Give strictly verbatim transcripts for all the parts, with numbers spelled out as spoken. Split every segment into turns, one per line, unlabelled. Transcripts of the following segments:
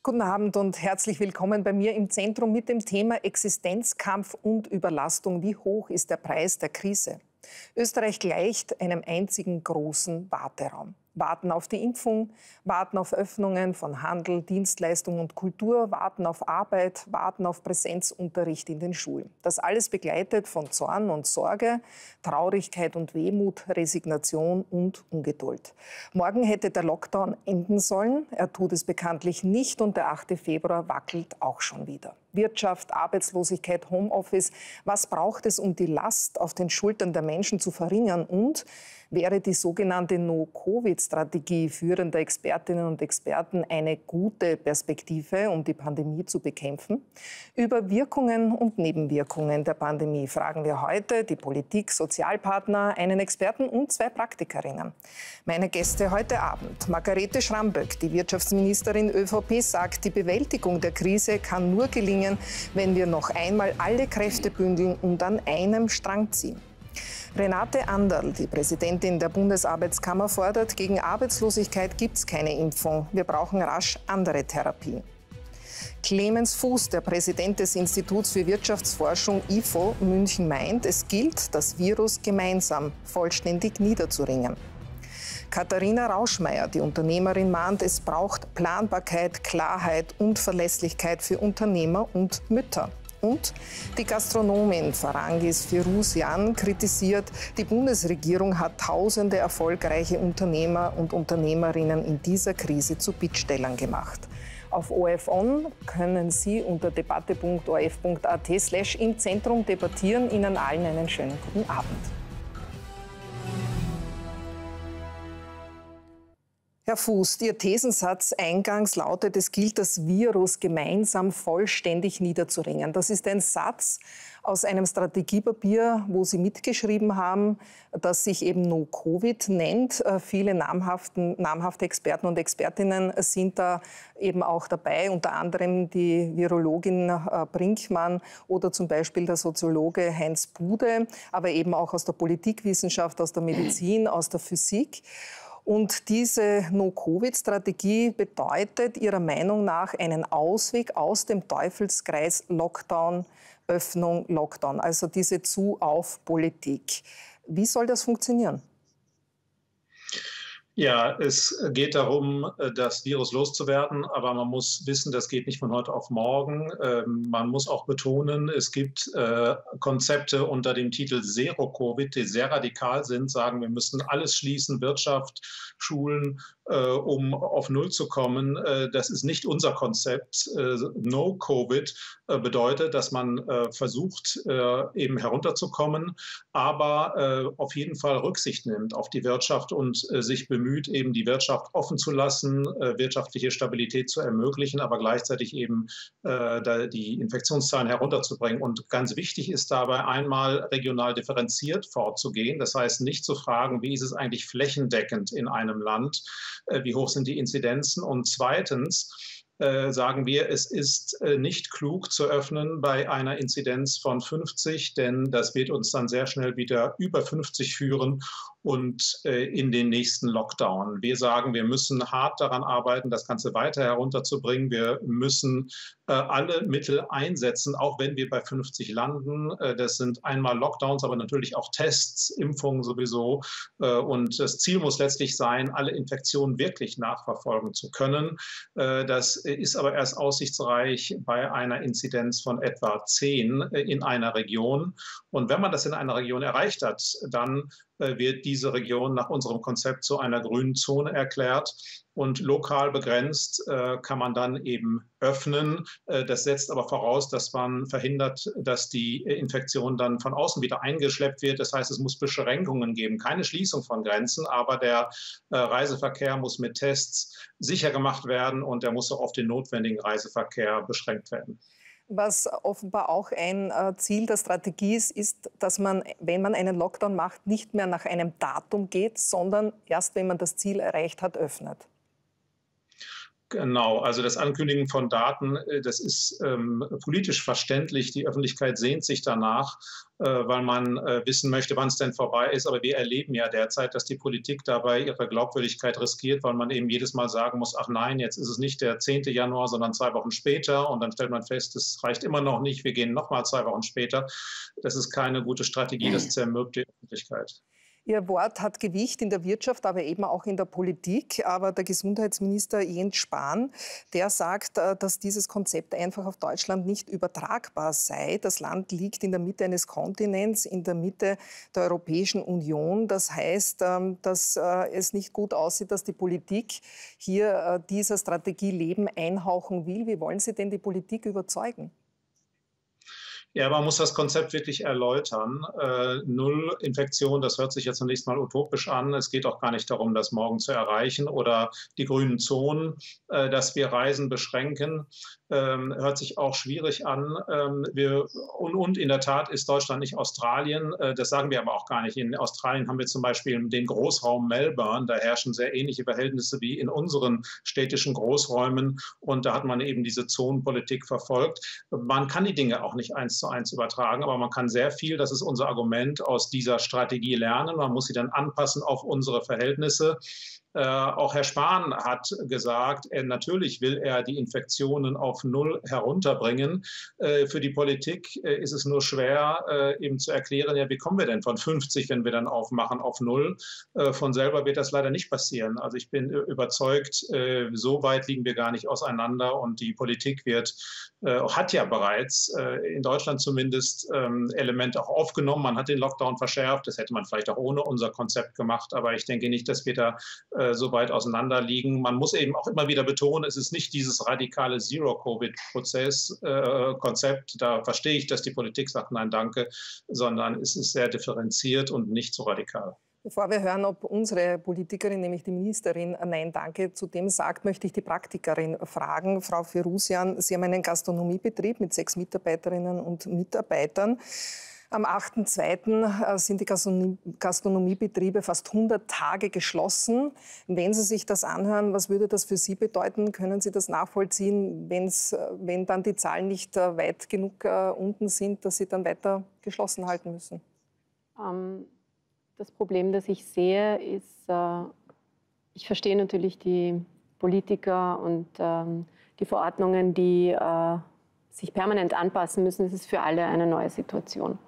Guten Abend und herzlich willkommen bei mir im Zentrum mit dem Thema Existenzkampf und Überlastung. Wie hoch ist der Preis der Krise? Österreich gleicht einem einzigen großen Warteraum. Warten auf die Impfung, warten auf Öffnungen von Handel, Dienstleistung und Kultur, warten auf Arbeit, warten auf Präsenzunterricht in den Schulen. Das alles begleitet von Zorn und Sorge, Traurigkeit und Wehmut, Resignation und Ungeduld. Morgen hätte der Lockdown enden sollen. Er tut es bekanntlich nicht und der achte Februar wackelt auch schon wieder. Wirtschaft, Arbeitslosigkeit, Homeoffice. Was braucht es, um die Last auf den Schultern der Menschen zu verringern? Und wäre die sogenannte No-Covid-Strategie führender Expertinnen und Experten eine gute Perspektive, um die Pandemie zu bekämpfen? Über Wirkungen und Nebenwirkungen der Pandemie fragen wir heute die Politik, Sozialpartner, einen Experten und zwei Praktikerinnen. Meine Gäste heute Abend: Margarete Schramböck, die Wirtschaftsministerin ÖVP, sagt, die Bewältigung der Krise kann nur gelingen, wenn wir noch einmal alle Kräfte bündeln und an einem Strang ziehen. Renate Anderl, die Präsidentin der Bundesarbeitskammer, fordert, gegen Arbeitslosigkeit gibt es keine Impfung. Wir brauchen rasch andere Therapien. Clemens Fuß, der Präsident des Instituts für Wirtschaftsforschung I F O München, meint, es gilt, das Virus gemeinsam vollständig niederzuringen. Katharina Rauschmeier, die Unternehmerin, mahnt, es braucht Planbarkeit, Klarheit und Verlässlichkeit für Unternehmer und Mütter. Und die Gastronomin Farangis Firuzian kritisiert, die Bundesregierung hat tausende erfolgreiche Unternehmer und Unternehmerinnen in dieser Krise zu Bittstellern gemacht. Auf O R F On können Sie unter debatte punkt o r f punkt a t slash im Zentrum debattieren. Ihnen allen einen schönen guten Abend. Herr Fuß, Ihr Thesensatz eingangs lautet, es gilt, das Virus gemeinsam vollständig niederzuringen. Das ist ein Satz aus einem Strategiepapier, wo Sie mitgeschrieben haben, das sich eben No-Covid nennt. Viele namhaften, namhafte Experten und Expertinnen sind da eben auch dabei, unter anderem die Virologin Brinkmann oder zum Beispiel der Soziologe Heinz Bude, aber eben auch aus der Politikwissenschaft, aus der Medizin, aus der Physik. Und diese No-Covid-Strategie bedeutet Ihrer Meinung nach einen Ausweg aus dem Teufelskreis Lockdown, Öffnung, Lockdown, also diese Zu-Auf-Politik. Wie soll das funktionieren?
Ja, es geht darum, das Virus loszuwerden, aber man muss wissen, das geht nicht von heute auf morgen. Man muss auch betonen, es gibt Konzepte unter dem Titel Zero-Covid, die sehr radikal sind, sagen, wir müssen alles schließen, Wirtschaft, Schulen, um auf Null zu kommen. Das ist nicht unser Konzept. No-Covid bedeutet, dass man versucht, eben herunterzukommen, aber auf jeden Fall Rücksicht nimmt auf die Wirtschaft und sich bemüht, eben die Wirtschaft offen zu lassen, wirtschaftliche Stabilität zu ermöglichen, aber gleichzeitig eben die Infektionszahlen herunterzubringen. Und ganz wichtig ist dabei einmal regional differenziert vorzugehen. Das heißt, nicht zu fragen, wie ist es eigentlich flächendeckend in einem Land, wie hoch sind die Inzidenzen, und zweitens Äh, sagen wir, es ist äh, nicht klug zu öffnen bei einer Inzidenz von fünfzig, denn das wird uns dann sehr schnell wieder über fünfzig führen und äh, in den nächsten Lockdown. Wir sagen, wir müssen hart daran arbeiten, das Ganze weiter herunterzubringen. Wir müssen äh, alle Mittel einsetzen, auch wenn wir bei fünfzig landen. Äh, das sind einmal Lockdowns, aber natürlich auch Tests, Impfungen sowieso. Äh, und das Ziel muss letztlich sein, alle Infektionen wirklich nachverfolgen zu können. Äh, das ist aber erst aussichtsreich bei einer Inzidenz von etwa zehn in einer Region. Und wenn man das in einer Region erreicht hat, dann wird diese Region nach unserem Konzept zu einer grünen Zone erklärt. Und lokal begrenzt äh, kann man dann eben öffnen. Äh, das setzt aber voraus, dass man verhindert, dass die Infektion dann von außen wieder eingeschleppt wird. Das heißt, es muss Beschränkungen geben, keine Schließung von Grenzen, aber der äh, Reiseverkehr muss mit Tests sicher gemacht werden und der muss auch auf den notwendigen Reiseverkehr beschränkt werden.
Was offenbar auch ein Ziel der Strategie ist, ist, dass man, wenn man einen Lockdown macht, nicht mehr nach einem Datum geht, sondern erst, wenn man das Ziel erreicht hat, öffnet.
Genau, also das Ankündigen von Daten, das ist ähm, politisch verständlich. Die Öffentlichkeit sehnt sich danach, äh, weil man äh, wissen möchte, wann es denn vorbei ist. Aber wir erleben ja derzeit, dass die Politik dabei ihre Glaubwürdigkeit riskiert, weil man eben jedes Mal sagen muss, ach nein, jetzt ist es nicht der zehnte Januar, sondern zwei Wochen später. Und dann stellt man fest, es reicht immer noch nicht, wir gehen noch mal zwei Wochen später. Das ist keine gute Strategie, das zermürbt die Öffentlichkeit.
Ihr Wort hat Gewicht in der Wirtschaft, aber eben auch in der Politik. Aber der Gesundheitsminister Jens Spahn, der sagt, dass dieses Konzept einfach auf Deutschland nicht übertragbar sei. Das Land liegt in der Mitte eines Kontinents, in der Mitte der Europäischen Union. Das heißt, dass es nicht gut aussieht, dass die Politik hier dieser Strategie Leben einhauchen will. Wie wollen Sie denn die Politik überzeugen?
Ja, man muss das Konzept wirklich erläutern. Äh, Null Infektion, das hört sich jetzt zunächst mal utopisch an. Es geht auch gar nicht darum, das morgen zu erreichen oder die grünen Zonen, äh, dass wir Reisen beschränken. Ähm, hört sich auch schwierig an. Ähm, wir, und, und in der Tat ist Deutschland nicht Australien. Äh, das sagen wir aber auch gar nicht. In Australien haben wir zum Beispiel den Großraum Melbourne. Da herrschen sehr ähnliche Verhältnisse wie in unseren städtischen Großräumen. Und da hat man eben diese Zonenpolitik verfolgt. Man kann die Dinge auch nicht eins zu eins übertragen, aber man kann sehr viel, das ist unser Argument, aus dieser Strategie lernen. Man muss sie dann anpassen auf unsere Verhältnisse. Äh, auch Herr Spahn hat gesagt, er, natürlich will er die Infektionen auf Null herunterbringen. Äh, für die Politik äh, ist es nur schwer, äh, eben zu erklären, ja, wie kommen wir denn von fünfzig, wenn wir dann aufmachen, auf Null? Äh, von selber wird das leider nicht passieren. Also ich bin überzeugt, äh, so weit liegen wir gar nicht auseinander und die Politik wird, äh, hat ja bereits äh, in Deutschland zumindest ähm, Elemente auch aufgenommen. Man hat den Lockdown verschärft. Das hätte man vielleicht auch ohne unser Konzept gemacht. Aber ich denke nicht, dass wir da äh, so weit auseinander liegen. Man muss eben auch immer wieder betonen, es ist nicht dieses radikale Zero-Covid-Prozess-Konzept. Äh, da verstehe ich, dass die Politik sagt, nein, danke, sondern es ist sehr differenziert und nicht so radikal.
Bevor wir hören, ob unsere Politikerin, nämlich die Ministerin, Nein, danke zu dem sagt, möchte ich die Praktikerin fragen. Frau Firusian, Sie haben einen Gastronomiebetrieb mit sechs Mitarbeiterinnen und Mitarbeitern. Am achten zweiten sind die Gastronomiebetriebe fast hundert Tage geschlossen. Wenn Sie sich das anhören, was würde das für Sie bedeuten? Können Sie das nachvollziehen, wenn's, wenn dann die Zahlen nicht weit genug unten sind, dass Sie dann weiter geschlossen halten müssen?
Um Das Problem, das ich sehe, ist, äh, ich verstehe natürlich die Politiker und ähm, die Verordnungen, die äh, sich permanent anpassen müssen. Es ist für alle eine neue Situation.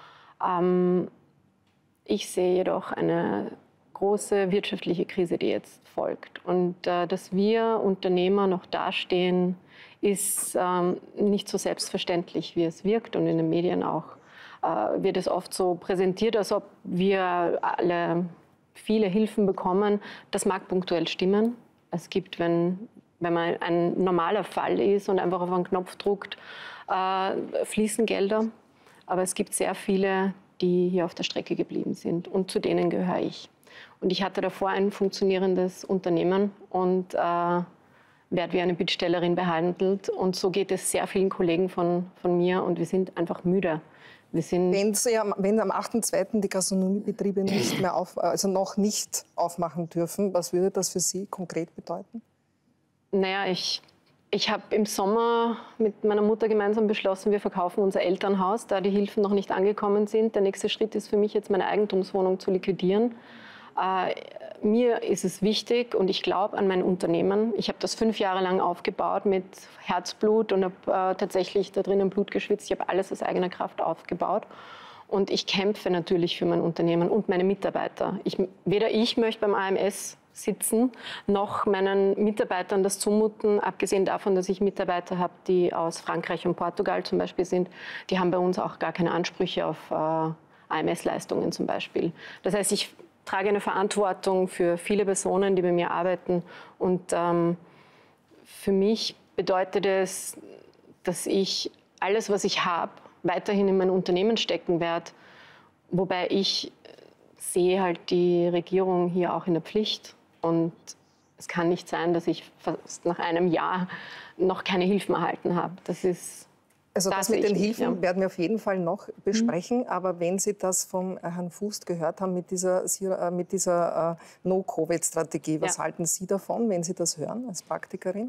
Ähm, ich sehe jedoch eine große wirtschaftliche Krise, die jetzt folgt. Und äh, dass wir Unternehmer noch dastehen, ist ähm, nicht so selbstverständlich, wie es wirkt und in den Medien auch. Wird es oft so präsentiert, als ob wir alle viele Hilfen bekommen. Das mag punktuell stimmen. Es gibt, wenn, wenn man ein normaler Fall ist und einfach auf einen Knopf druckt, äh, fließen Gelder. Aber es gibt sehr viele, die hier auf der Strecke geblieben sind. Und zu denen gehöre ich. Und ich hatte davor ein funktionierendes Unternehmen und äh, werde wie eine Bittstellerin behandelt. Und so geht es sehr vielen Kollegen von, von mir. Und wir sind einfach müde.
Wenn, Sie, wenn am achten zweiten die Gastronomiebetriebe nicht mehr auf, also noch nicht aufmachen dürfen, was würde das für Sie konkret bedeuten?
Naja, ich, ich habe im Sommer mit meiner Mutter gemeinsam beschlossen, wir verkaufen unser Elternhaus, da die Hilfen noch nicht angekommen sind. Der nächste Schritt ist für mich jetzt, meine Eigentumswohnung zu liquidieren. Äh, mir ist es wichtig und ich glaube an mein Unternehmen. Ich habe das fünf Jahre lang aufgebaut mit Herzblut und habe äh, tatsächlich da drinnen Blut geschwitzt. Ich habe alles aus eigener Kraft aufgebaut. Und ich kämpfe natürlich für mein Unternehmen und meine Mitarbeiter. Ich, weder ich möchte beim A M S sitzen, noch meinen Mitarbeitern das zumuten. Abgesehen davon, dass ich Mitarbeiter habe, die aus Frankreich und Portugal zum Beispiel sind. Die haben bei uns auch gar keine Ansprüche auf äh, A M S-Leistungen zum Beispiel. Das heißt, ich trage eine Verantwortung für viele Personen, die bei mir arbeiten. Und ähm, für mich bedeutet es, dass ich alles, was ich habe, weiterhin in mein Unternehmen stecken werde. Wobei ich sehe halt die Regierung hier auch in der Pflicht. Und es kann nicht sein, dass ich fast nach einem Jahr noch keine Hilfen erhalten habe. Das ist
Also
da
das mit den
mich,
Hilfen
ja.
werden wir auf jeden Fall noch besprechen. Mhm. Aber wenn Sie das vom Herrn Fuß gehört haben mit dieser, mit dieser uh, No-Covid-Strategie, was ja. halten Sie davon, wenn Sie das hören als Praktikerin?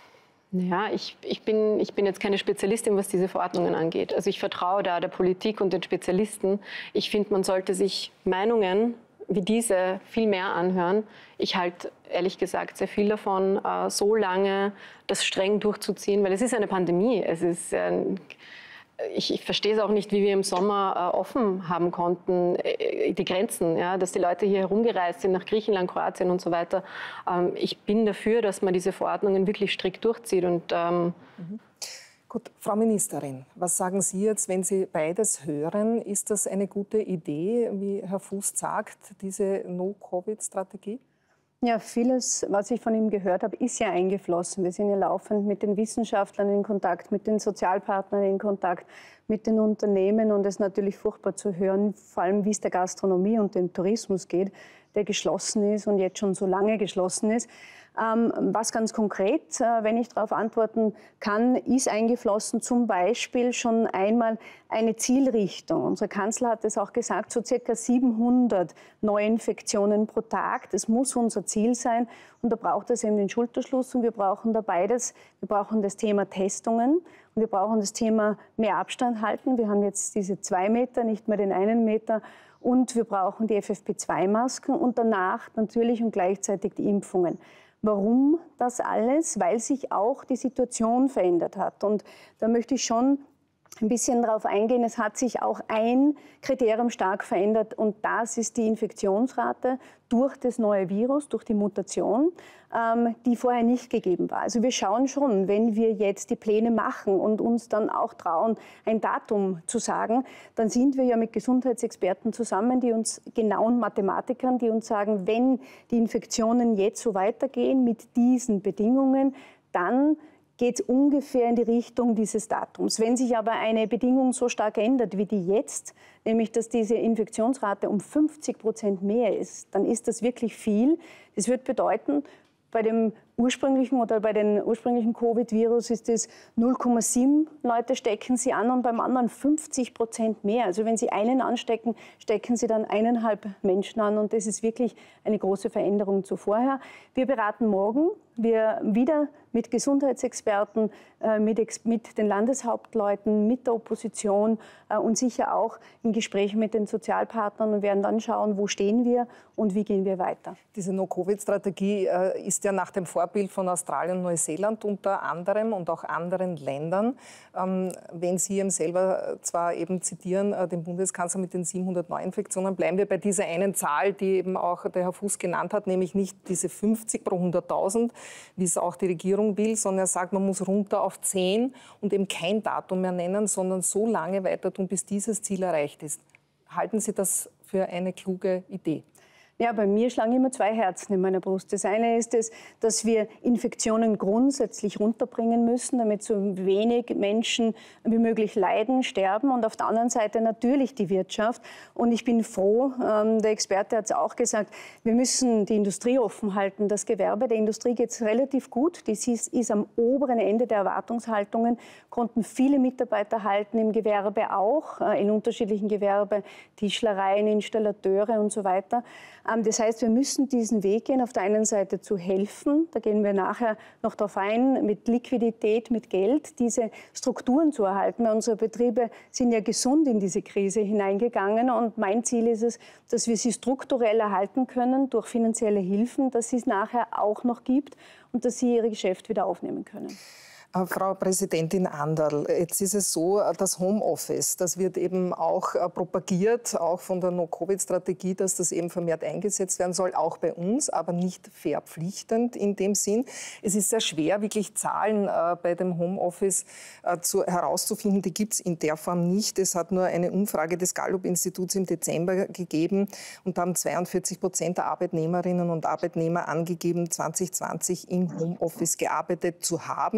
Naja, ich, ich, bin, ich bin jetzt keine Spezialistin, was diese Verordnungen angeht. Also ich vertraue da der Politik und den Spezialisten. Ich finde, man sollte sich Meinungen wie diese viel mehr anhören. Ich halte ehrlich gesagt sehr viel davon, äh, so lange das streng durchzuziehen, weil es ist eine Pandemie. Es ist ein, ich, ich verstehe es auch nicht, wie wir im Sommer äh, offen haben konnten, äh, die Grenzen, ja, dass die Leute hier herumgereist sind nach Griechenland, Kroatien und so weiter. Ähm, ich bin dafür, dass man diese Verordnungen wirklich strikt durchzieht. Und, ähm,
mhm. Gut, Frau Ministerin, was sagen Sie jetzt, wenn Sie beides hören? Ist das eine gute Idee, wie Herr Fuß sagt, diese No-Covid-Strategie?
Ja, vieles, was ich von ihm gehört habe, ist ja eingeflossen. Wir sind ja laufend mit den Wissenschaftlern in Kontakt, mit den Sozialpartnern in Kontakt, mit den Unternehmen. Und es ist natürlich furchtbar zu hören, vor allem wie es der Gastronomie und dem Tourismus geht, der geschlossen ist und jetzt schon so lange geschlossen ist. Ähm, was ganz konkret, äh, wenn ich darauf antworten kann, ist eingeflossen zum Beispiel schon einmal eine Zielrichtung. Unser Kanzler hat es auch gesagt, so circa siebenhundert Neuinfektionen pro Tag. Das muss unser Ziel sein. Und da braucht es eben den Schulterschluss und wir brauchen da beides. Wir brauchen das Thema Testungen und wir brauchen das Thema mehr Abstand halten. Wir haben jetzt diese zwei Meter, nicht mehr den einen Meter. Und wir brauchen die F F P zwei Masken und danach natürlich und gleichzeitig die Impfungen. Warum das alles? Weil sich auch die Situation verändert hat. Und da möchte ich schon ein bisschen darauf eingehen. Es hat sich auch ein Kriterium stark verändert und das ist die Infektionsrate durch das neue Virus, durch die Mutation, ähm, die vorher nicht gegeben war. Also wir schauen schon, wenn wir jetzt die Pläne machen und uns dann auch trauen, ein Datum zu sagen, dann sind wir ja mit Gesundheitsexperten zusammen, die uns genauen Mathematikern, die uns sagen, wenn die Infektionen jetzt so weitergehen mit diesen Bedingungen, dann geht es ungefähr in die Richtung dieses Datums. Wenn sich aber eine Bedingung so stark ändert wie die jetzt, nämlich dass diese Infektionsrate um fünfzig Prozent mehr ist, dann ist das wirklich viel. Das wird bedeuten, bei dem ursprünglichen oder bei den ursprünglichen Covid-Virus ist es null Komma sieben Leute stecken sie an und beim anderen fünfzig Prozent mehr. Also wenn Sie einen anstecken, stecken Sie dann eineinhalb Menschen an und das ist wirklich eine große Veränderung zu vorher. Wir beraten morgen, wir wieder mit Gesundheitsexperten, äh, mit, Ex mit den Landeshauptleuten, mit der Opposition äh, und sicher auch in Gesprächen mit den Sozialpartnern und werden dann schauen, wo stehen wir und wie gehen wir weiter.
Diese No-Covid-Strategie äh, ist ja nach dem Vorbild von Australien und Neuseeland unter anderem und auch anderen Ländern. Ähm, wenn Sie eben selber zwar eben zitieren, äh, den Bundeskanzler mit den siebenhundert Neuinfektionen, bleiben wir bei dieser einen Zahl, die eben auch der Herr Fuß genannt hat, nämlich nicht diese fünfzig pro hunderttausend, wie es auch die Regierung will, sondern er sagt, man muss runter auf zehn und eben kein Datum mehr nennen, sondern so lange weiter tun, bis dieses Ziel erreicht ist. Halten Sie das für eine kluge Idee?
Ja, bei mir schlagen immer zwei Herzen in meiner Brust. Das eine ist es, dass wir Infektionen grundsätzlich runterbringen müssen, damit so wenig Menschen wie möglich leiden, sterben. Und auf der anderen Seite natürlich die Wirtschaft. Und ich bin froh, ähm, der Experte hat es auch gesagt, wir müssen die Industrie offen halten, das Gewerbe. Der Industrie geht es relativ gut. Die ist, ist am oberen Ende der Erwartungshaltungen, konnten viele Mitarbeiter halten, im Gewerbe auch, äh, in unterschiedlichen Gewerbe, Tischlereien, Installateure und so weiter. Das heißt, wir müssen diesen Weg gehen, auf der einen Seite zu helfen, da gehen wir nachher noch darauf ein, mit Liquidität, mit Geld, diese Strukturen zu erhalten. Weil unsere Betriebe sind ja gesund in diese Krise hineingegangen und mein Ziel ist es, dass wir sie strukturell erhalten können durch finanzielle Hilfen, dass es nachher auch noch gibt und dass sie ihr Geschäft wieder aufnehmen können.
Frau Präsidentin Anderl, jetzt ist es so, das Homeoffice, das wird eben auch propagiert, auch von der No-Covid-Strategie, dass das eben vermehrt eingesetzt werden soll, auch bei uns, aber nicht verpflichtend in dem Sinn. Es ist sehr schwer, wirklich Zahlen äh, bei dem Homeoffice äh, zu, herauszufinden. Die gibt es in der Form nicht. Es hat nur eine Umfrage des Gallup-Instituts im Dezember gegeben und da haben zweiundvierzig Prozent der Arbeitnehmerinnen und Arbeitnehmer angegeben, zwanzig zwanzig im Homeoffice gearbeitet zu haben.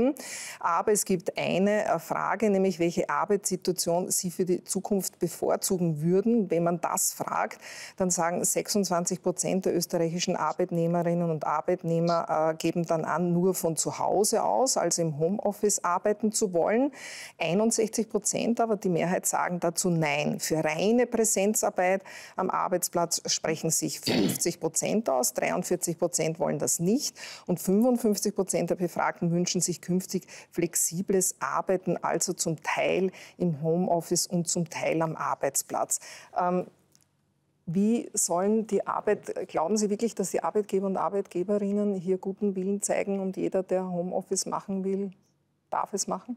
Aber es gibt eine Frage, nämlich welche Arbeitssituation Sie für die Zukunft bevorzugen würden. Wenn man das fragt, dann sagen sechsundzwanzig Prozent der österreichischen Arbeitnehmerinnen und Arbeitnehmer äh, geben dann an, nur von zu Hause aus, also im Homeoffice arbeiten zu wollen. einundsechzig Prozent aber, die Mehrheit, sagen dazu Nein. Für reine Präsenzarbeit am Arbeitsplatz sprechen sich fünfzig Prozent aus, dreiundvierzig Prozent wollen das nicht und fünfundfünfzig Prozent der Befragten wünschen sich künftig flexibles Arbeiten, also zum Teil im Homeoffice und zum Teil am Arbeitsplatz. Ähm, Wie sollen die Arbeit, glauben Sie wirklich, dass die Arbeitgeber und Arbeitgeberinnen hier guten Willen zeigen und jeder, der Homeoffice machen will, darf es machen?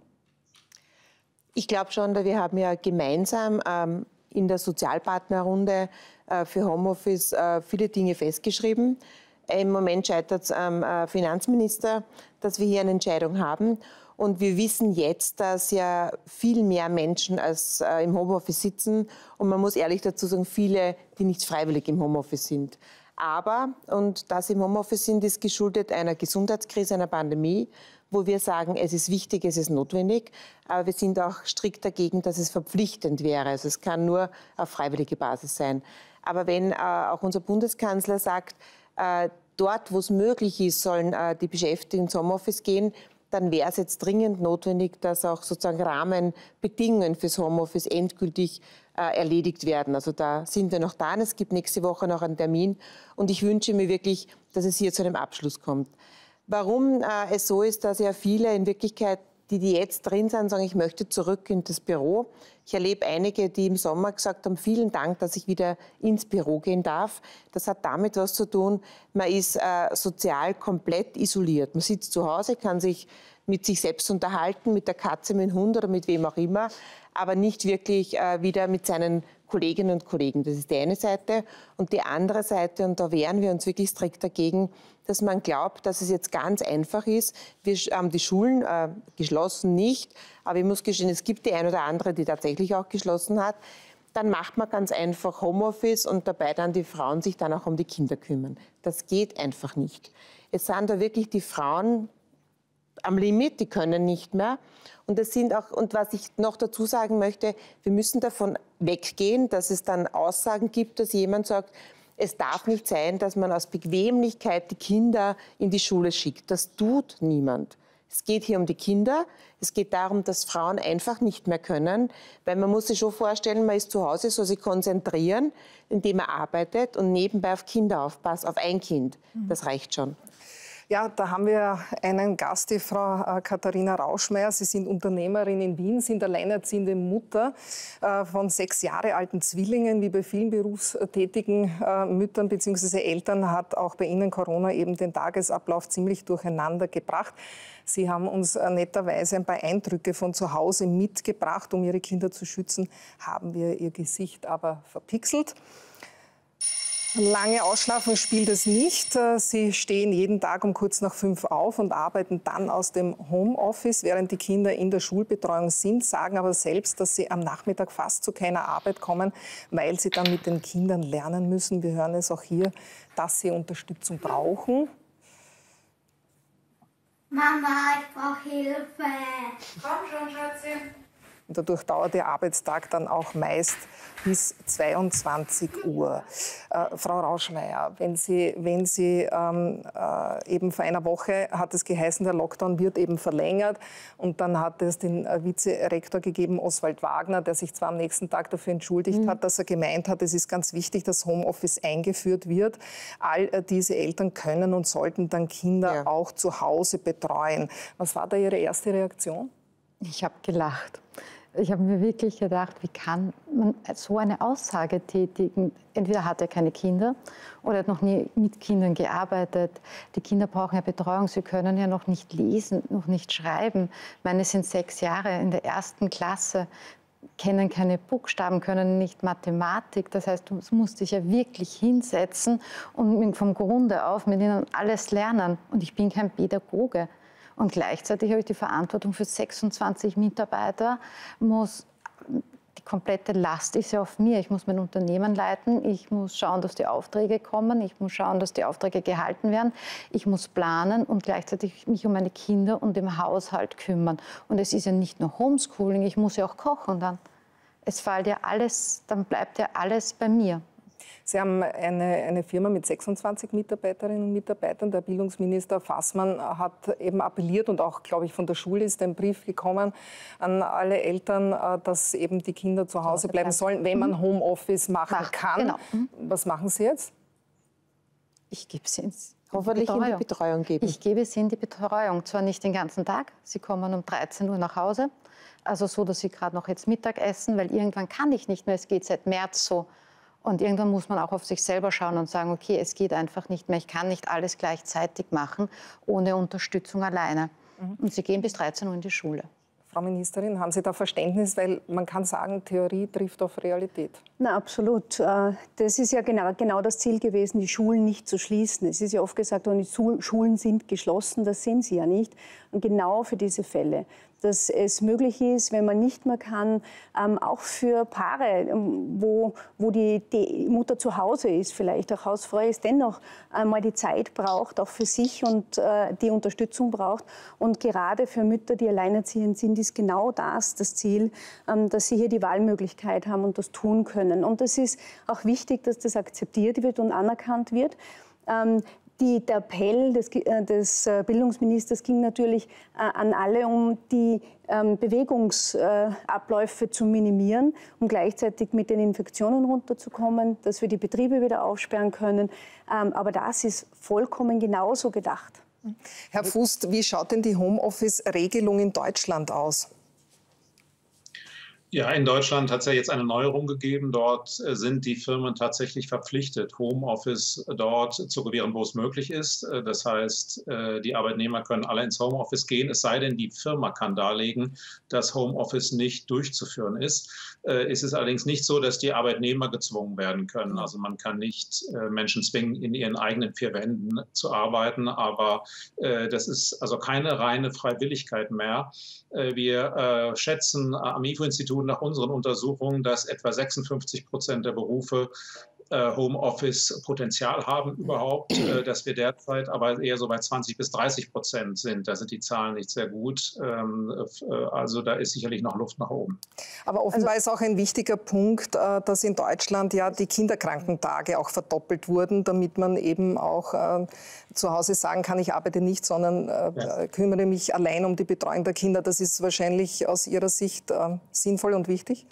Ich glaube schon, wir haben ja gemeinsam ähm, in der Sozialpartnerrunde äh, für Homeoffice äh, viele Dinge festgeschrieben. Im Moment scheitert es am äh, Finanzminister, dass wir hier eine Entscheidung haben. Und wir wissen jetzt, dass ja viel mehr Menschen als äh, im Homeoffice sitzen. Und man muss ehrlich dazu sagen, viele, die nicht freiwillig im Homeoffice sind. Aber, und dass sie im Homeoffice sind, ist geschuldet einer Gesundheitskrise, einer Pandemie, wo wir sagen, es ist wichtig, es ist notwendig. Aber wir sind auch strikt dagegen, dass es verpflichtend wäre. Also es kann nur auf freiwillige Basis sein. Aber wenn äh, auch unser Bundeskanzler sagt, äh, dort, wo es möglich ist, sollen äh, die Beschäftigten ins Homeoffice gehen, dann wäre es jetzt dringend notwendig, dass auch sozusagen Rahmenbedingungen fürs Homeoffice endgültig äh, erledigt werden. Also da sind wir noch dran. Es gibt nächste Woche noch einen Termin und ich wünsche mir wirklich, dass es hier zu einem Abschluss kommt. Warum äh, es so ist, dass ja viele in Wirklichkeit, die, die jetzt drin sind, sagen, ich möchte zurück in das Büro. Ich erlebe einige, die im Sommer gesagt haben, vielen Dank, dass ich wieder ins Büro gehen darf. Das hat damit was zu tun, man ist äh, sozial komplett isoliert. Man sitzt zu Hause, kann sich mit sich selbst unterhalten, mit der Katze, mit dem Hund oder mit wem auch immer, aber nicht wirklich äh, wieder mit seinen Kolleginnen und Kollegen. Das ist die eine Seite. Und die andere Seite, und da wehren wir uns wirklich strikt dagegen, dass man glaubt, dass es jetzt ganz einfach ist. Wir haben die Schulen äh, geschlossen nicht, aber ich muss gestehen, es gibt die eine oder andere, die tatsächlich auch geschlossen hat. Dann macht man ganz einfach Homeoffice und dabei dann die Frauen sich dann auch um die Kinder kümmern. Das geht einfach nicht. Es sind da wirklich die Frauen am Limit, die können nicht mehr. Und das sind auch, und was ich noch dazu sagen möchte, wir müssen davon weggehen, dass es dann Aussagen gibt, dass jemand sagt, es darf nicht sein, dass man aus Bequemlichkeit die Kinder in die Schule schickt. Das tut niemand. Es geht hier um die Kinder. Es geht darum, dass Frauen einfach nicht mehr können, weil man muss sich schon vorstellen, man ist zu Hause, soll sich konzentrieren, indem er arbeitet und nebenbei auf Kinder aufpasst, auf ein Kind. Das reicht schon.
Ja, da haben wir einen Gast, die Frau Katharina Rauschmeier. Sie sind Unternehmerin in Wien, sind alleinerziehende Mutter von sechs Jahre alten Zwillingen. Wie bei vielen berufstätigen Müttern bzw. Eltern hat auch bei Ihnen Corona eben den Tagesablauf ziemlich durcheinander gebracht. Sie haben uns netterweise ein paar Eindrücke von zu Hause mitgebracht. Um Ihre Kinder zu schützen, haben wir Ihr Gesicht aber verpixelt. Lange ausschlafen spielt es nicht. Sie stehen jeden Tag um kurz nach fünf auf und arbeiten dann aus dem Homeoffice, während die Kinder in der Schulbetreuung sind, sagen aber selbst, dass sie am Nachmittag fast zu keiner Arbeit kommen, weil sie dann mit den Kindern lernen müssen. Wir hören es auch hier, dass sie Unterstützung brauchen.
Mama, ich brauche Hilfe.
Komm schon, Schatzi.
Und dadurch dauert der Arbeitstag dann auch meist bis zweiundzwanzig Uhr. Äh, Frau Rauschmeier, wenn Sie, wenn Sie ähm, äh, eben vor einer Woche hat es geheißen, der Lockdown wird eben verlängert und dann hat es den äh, Vizerektor gegeben, Oswald Wagner, der sich zwar am nächsten Tag dafür entschuldigt mhm. hat, dass er gemeint hat, es ist ganz wichtig, dass Homeoffice eingeführt wird. All äh, diese Eltern können und sollten dann Kinder ja. auch zu Hause betreuen. Was war da Ihre erste Reaktion?
Ich habe gelacht. Ich habe mir wirklich gedacht, wie kann man so eine Aussage tätigen? Entweder hat er keine Kinder oder hat noch nie mit Kindern gearbeitet. Die Kinder brauchen ja Betreuung, sie können ja noch nicht lesen, noch nicht schreiben. Meine sind sechs Jahre in der ersten Klasse, kennen keine Buchstaben, können nicht Mathematik. Das heißt, du musst dich ja wirklich hinsetzen und vom Grunde auf mit ihnen alles lernen. Und ich bin kein Pädagoge. Und gleichzeitig habe ich die Verantwortung für sechsundzwanzig Mitarbeiter, muss die die komplette Last ist ja auf mir. Ich muss mein Unternehmen leiten, ich muss schauen, dass die Aufträge kommen, ich muss schauen, dass die Aufträge gehalten werden, ich muss planen und gleichzeitig mich um meine Kinder und den Haushalt kümmern. Und es ist ja nicht nur Homeschooling, ich muss ja auch kochen dann. Es fällt ja alles, dann bleibt ja alles bei mir.
Sie haben eine, eine Firma mit sechsundzwanzig Mitarbeiterinnen und Mitarbeitern. Der Bildungsminister Fassmann hat eben appelliert und auch, glaube ich, von der Schule ist ein Brief gekommen an alle Eltern, dass eben die Kinder zu Hause bleiben sollen, wenn man Homeoffice machen
Macht,
kann.
genau.
Was machen Sie jetzt?
Ich gebe sie ins
Hoffentlich in die Betreuung geben.
Ich gebe sie in die Betreuung. Zwar nicht den ganzen Tag, sie kommen um dreizehn Uhr nach Hause. Also so, dass sie gerade noch jetzt Mittag essen, weil irgendwann kann ich nicht mehr. Es geht seit März so. Und irgendwann muss man auch auf sich selber schauen und sagen, okay, es geht einfach nicht mehr. Ich kann nicht alles gleichzeitig machen, ohne Unterstützung alleine. Mhm. Und sie gehen bis dreizehn Uhr in die Schule.
Frau Ministerin, haben Sie da Verständnis? Weil man kann sagen, Theorie trifft auf Realität.
Na, absolut. Das ist ja genau, genau das Ziel gewesen, die Schulen nicht zu schließen. Es ist ja oft gesagt worden, die Schulen sind geschlossen. Das sind sie ja nicht. Und genau für diese Fälle, dass es möglich ist, wenn man nicht mehr kann, ähm, auch für Paare, wo, wo die, die Mutter zu Hause ist, vielleicht auch Hausfrau ist, dennoch einmal die Zeit braucht, auch für sich und äh, die Unterstützung braucht. Und gerade für Mütter, die alleinerziehend sind, ist genau das das Ziel, ähm, dass sie hier die Wahlmöglichkeit haben und das tun können. Und es ist auch wichtig, dass das akzeptiert wird und anerkannt wird. Ähm, Die, der Appell des, des Bildungsministers ging natürlich äh, an alle, um die ähm, Bewegungsabläufe äh, zu minimieren, um gleichzeitig mit den Infektionen runterzukommen, dass wir die Betriebe wieder aufsperren können. Ähm, aber das ist vollkommen genauso gedacht.
Herr Fust, wie schaut denn die Homeoffice-Regelung in Deutschland aus?
Ja, in Deutschland hat es ja jetzt eine Neuerung gegeben. Dort sind die Firmen tatsächlich verpflichtet, Homeoffice dort zu gewähren, wo es möglich ist. Das heißt, die Arbeitnehmer können alle ins Homeoffice gehen, es sei denn, die Firma kann darlegen, dass Homeoffice nicht durchzuführen ist. Es ist allerdings nicht so, dass die Arbeitnehmer gezwungen werden können. Also man kann nicht Menschen zwingen, in ihren eigenen vier Wänden zu arbeiten, aber das ist also keine reine Freiwilligkeit mehr. Wir schätzen am I F O-Institut nach unseren Untersuchungen, dass etwa sechsundfünfzig Prozent der Berufe Homeoffice-Potenzial haben überhaupt, dass wir derzeit aber eher so bei zwanzig bis dreißig Prozent sind. Da sind die Zahlen nicht sehr gut. Also da ist sicherlich noch Luft nach oben.
Aber offenbar ist auch ein wichtiger Punkt, dass in Deutschland ja die Kinderkrankentage auch verdoppelt wurden, damit man eben auch zu Hause sagen kann, ich arbeite nicht, sondern ja. kümmere mich allein um die Betreuung der Kinder. Das ist wahrscheinlich aus Ihrer Sicht sinnvoll und wichtig?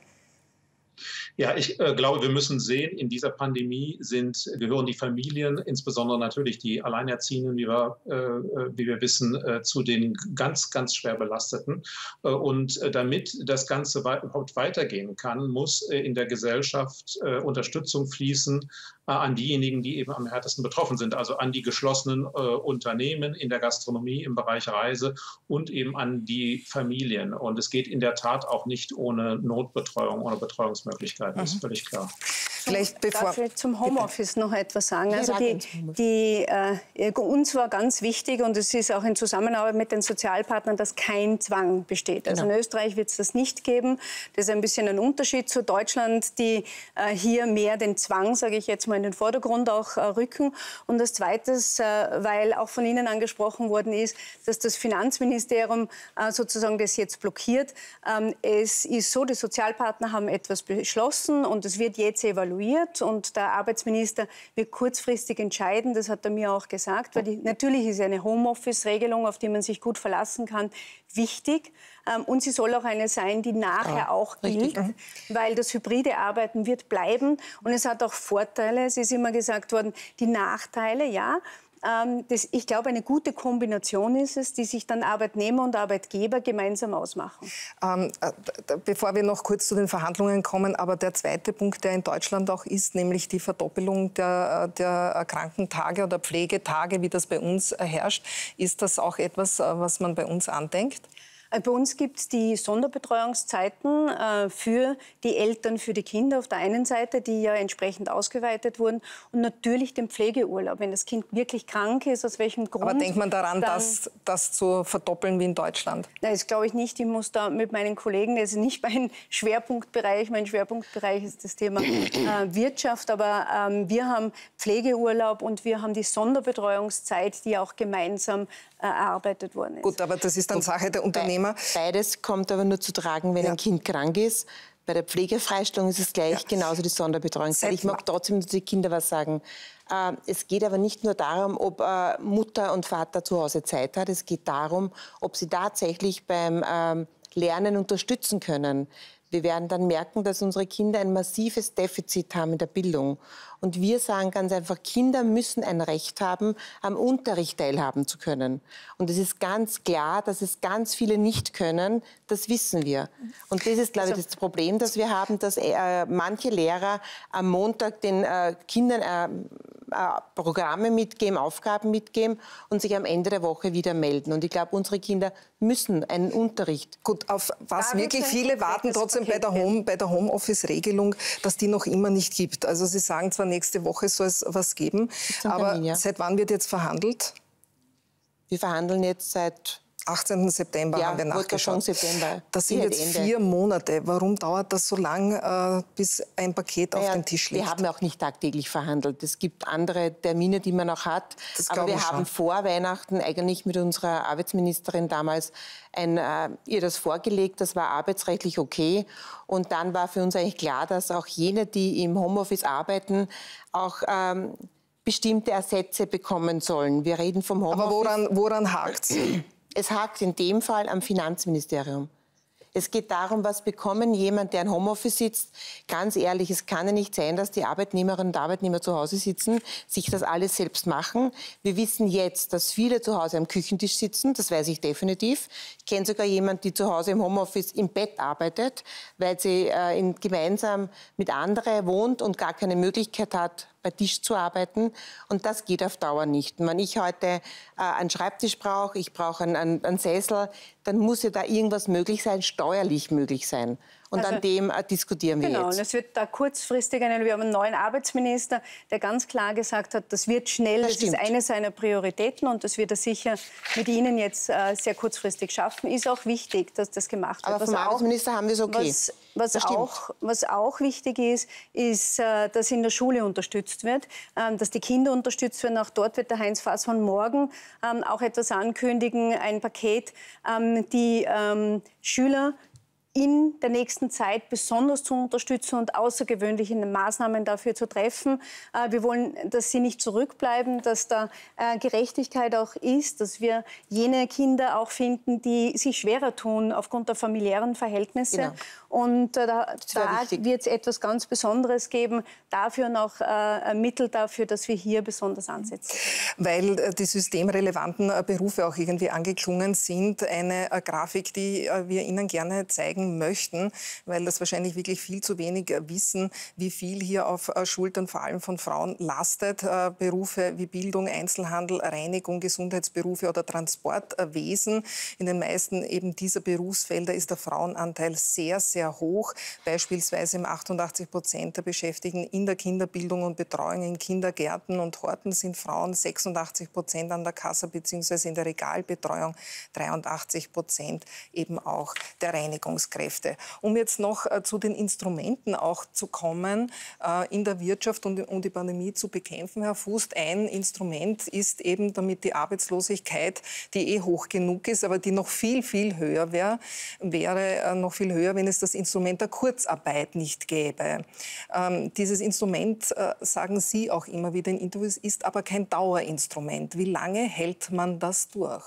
Ja, ich äh, glaube, wir müssen sehen, in dieser Pandemie sind, gehören die Familien, insbesondere natürlich die Alleinerziehenden, wie wir, äh, wie wir wissen, äh, zu den ganz, ganz schwer Belasteten. Äh, und äh, damit das Ganze wei- überhaupt weitergehen kann, muss äh, in der Gesellschaft äh, Unterstützung fließen äh, an diejenigen, die eben am härtesten betroffen sind, also an die geschlossenen äh, Unternehmen in der Gastronomie, im Bereich Reise und eben an die Familien. Und es geht in der Tat auch nicht ohne Notbetreuung, ohne Betreuungsmöglichkeiten. Das ist völlig klar.
Vielleicht bevor
Darf ich zum Homeoffice noch etwas sagen? Also die, die, äh, uns war ganz wichtig, und es ist auch in Zusammenarbeit mit den Sozialpartnern, dass kein Zwang besteht. Also genau. In Österreich wird es das nicht geben. Das ist ein bisschen ein Unterschied zu Deutschland, die äh, hier mehr den Zwang, sage ich jetzt mal, in den Vordergrund auch äh, rücken. Und das Zweite, äh, weil auch von Ihnen angesprochen worden ist, dass das Finanzministerium äh, sozusagen das jetzt blockiert. Ähm, es ist so, die Sozialpartner haben etwas beschlossen und es wird jetzt evaluiert. Und der Arbeitsminister wird kurzfristig entscheiden, das hat er mir auch gesagt. Weil die, natürlich ist eine Homeoffice-Regelung, auf die man sich gut verlassen kann, wichtig. Ähm, und sie soll auch eine sein, die nachher ja, auch gilt, richtig. Weil das hybride Arbeiten wird bleiben. Und es hat auch Vorteile. Es ist immer gesagt worden, die Nachteile, ja. Das, ich glaube, eine gute Kombination ist es, die sich dann Arbeitnehmer und Arbeitgeber gemeinsam ausmachen.
Ähm, bevor wir noch kurz zu den Verhandlungen kommen, aber der zweite Punkt, der in Deutschland auch ist, nämlich die Verdoppelung der, der Krankentage oder Pflegetage, wie das bei uns herrscht, ist das auch etwas, was man bei uns andenkt?
Bei uns gibt es die Sonderbetreuungszeiten äh, für die Eltern, für die Kinder auf der einen Seite, die ja entsprechend ausgeweitet wurden, und natürlich den Pflegeurlaub, wenn das Kind wirklich krank ist, aus welchem Grund.
Aber denkt man daran,
dann,
das, das zu verdoppeln wie in Deutschland?
Nein, das glaube ich nicht. Ich muss da mit meinen Kollegen, das ist nicht mein Schwerpunktbereich, mein Schwerpunktbereich ist das Thema äh, Wirtschaft, aber ähm, wir haben Pflegeurlaub und wir haben die Sonderbetreuungszeit, die auch gemeinsam äh, erarbeitet worden ist.
Gut, aber das ist dann Sache der Unternehmer.
Beides kommt aber nur zu tragen, wenn ja. ein Kind krank ist. Bei der Pflegefreistellung ist es gleich ja. genauso die Sonderbetreuungszeit. Ich mag trotzdem zu den Kindern was sagen. Äh, es geht aber nicht nur darum, ob äh, Mutter und Vater zu Hause Zeit hat. Es geht darum, ob sie tatsächlich beim äh, Lernen unterstützen können. Wir werden dann merken, dass unsere Kinder ein massives Defizit haben in der Bildung. Und wir sagen ganz einfach, Kinder müssen ein Recht haben, am Unterricht teilhaben zu können. Und es ist ganz klar, dass es ganz viele nicht können, das wissen wir. Und das ist, glaube ich, das Problem, das wir haben, dass äh, manche Lehrer am Montag den äh, Kindern äh, äh, Programme mitgeben, Aufgaben mitgeben und sich am Ende der Woche wieder melden. Und ich glaube, unsere Kinder müssen einen Unterricht.
Gut, auf was wirklich viele warten trotzdem bei der, Home, bei der Homeoffice-Regelung, dass die noch immer nicht gibt. Also Sie sagen zwar, nächste Woche soll es was geben, aber Termin, ja. Seit wann wird jetzt verhandelt?
Wir verhandeln jetzt seit
achtzehnten September
ja,
haben wir nachgeschaut.
September.
Das sind jetzt Ende. vier Monate. Warum dauert das so lang, äh, bis ein Paket naja, auf den Tisch liegt?
Wir haben auch nicht tagtäglich verhandelt. Es gibt andere Termine, die man auch hat. Das Aber wir haben vor Weihnachten eigentlich mit unserer Arbeitsministerin damals ein, äh, ihr das vorgelegt. Das war arbeitsrechtlich okay. Und dann war für uns eigentlich klar, dass auch jene, die im Homeoffice arbeiten, auch ähm, bestimmte Ersätze bekommen sollen. Wir reden vom Homeoffice.
Aber woran, woran hakt es?
Es hakt in dem Fall am Finanzministerium. Es geht darum, was bekommen jemand, der in Homeoffice sitzt. Ganz ehrlich, es kann ja nicht sein, dass die Arbeitnehmerinnen und Arbeitnehmer zu Hause sitzen, sich das alles selbst machen. Wir wissen jetzt, dass viele zu Hause am Küchentisch sitzen, das weiß ich definitiv. Ich kenne sogar jemanden, die zu Hause im Homeoffice im Bett arbeitet, weil sie äh, in, gemeinsam mit anderen wohnt und gar keine Möglichkeit hat, bei Tisch zu arbeiten. Und das geht auf Dauer nicht. Und wenn ich heute äh, einen Schreibtisch brauche, ich brauche einen, einen, einen Sessel, dann muss ja da irgendwas möglich sein, steuerlich möglich sein. Und also, an dem äh, diskutieren wir
genau,
jetzt.
Genau, und es wird da kurzfristig einen, wir haben einen neuen Arbeitsminister, der ganz klar gesagt hat, das wird schnell, das, das ist eine seiner Prioritäten und das wird er sicher mit Ihnen jetzt äh, sehr kurzfristig schaffen. Ist auch wichtig, dass das gemacht wird.
Aber vom Arbeitsminister haben wir es okay.
Was, was, auch, was auch wichtig ist, ist, äh, dass in der Schule unterstützt wird, ähm, dass die Kinder unterstützt werden. Auch dort wird der Heinz Fassmann morgen ähm, auch etwas ankündigen, ein Paket, ähm, die ähm, Schüler in der nächsten Zeit besonders zu unterstützen und außergewöhnliche Maßnahmen dafür zu treffen. Wir wollen, dass sie nicht zurückbleiben, dass da Gerechtigkeit auch ist, dass wir jene Kinder auch finden, die sich schwerer tun aufgrund der familiären Verhältnisse. Genau. Und da, da wird es etwas ganz Besonderes geben, dafür noch äh, Mittel dafür, dass wir hier besonders ansetzen.
Weil äh, die systemrelevanten äh, Berufe auch irgendwie angeklungen sind. Eine äh, Grafik, die äh, wir Ihnen gerne zeigen möchten, weil das wahrscheinlich wirklich viel zu wenig äh, wissen, wie viel hier auf äh, Schultern vor allem von Frauen lastet. Äh, Berufe wie Bildung, Einzelhandel, Reinigung, Gesundheitsberufe oder Transportwesen. In den meisten eben dieser Berufsfelder ist der Frauenanteil sehr, sehr hoch. Beispielsweise im achtundachtzig Prozent der Beschäftigten in der Kinderbildung und Betreuung in Kindergärten und Horten sind Frauen, sechsundachtzig Prozent an der Kasse bzw. in der Regalbetreuung, dreiundachtzig Prozent eben auch der Reinigungskräfte. Um jetzt noch äh, zu den Instrumenten auch zu kommen, äh, in der Wirtschaft und um die Pandemie zu bekämpfen, Herr Fust, ein Instrument ist eben, damit die Arbeitslosigkeit, die eh hoch genug ist, aber die noch viel, viel höher wär, wäre, äh, noch viel höher, wenn es das Instrument der Kurzarbeit nicht gäbe. Ähm, dieses Instrument, äh, sagen Sie auch immer wieder in Interviews, ist aber kein Dauerinstrument. Wie lange hält man das durch?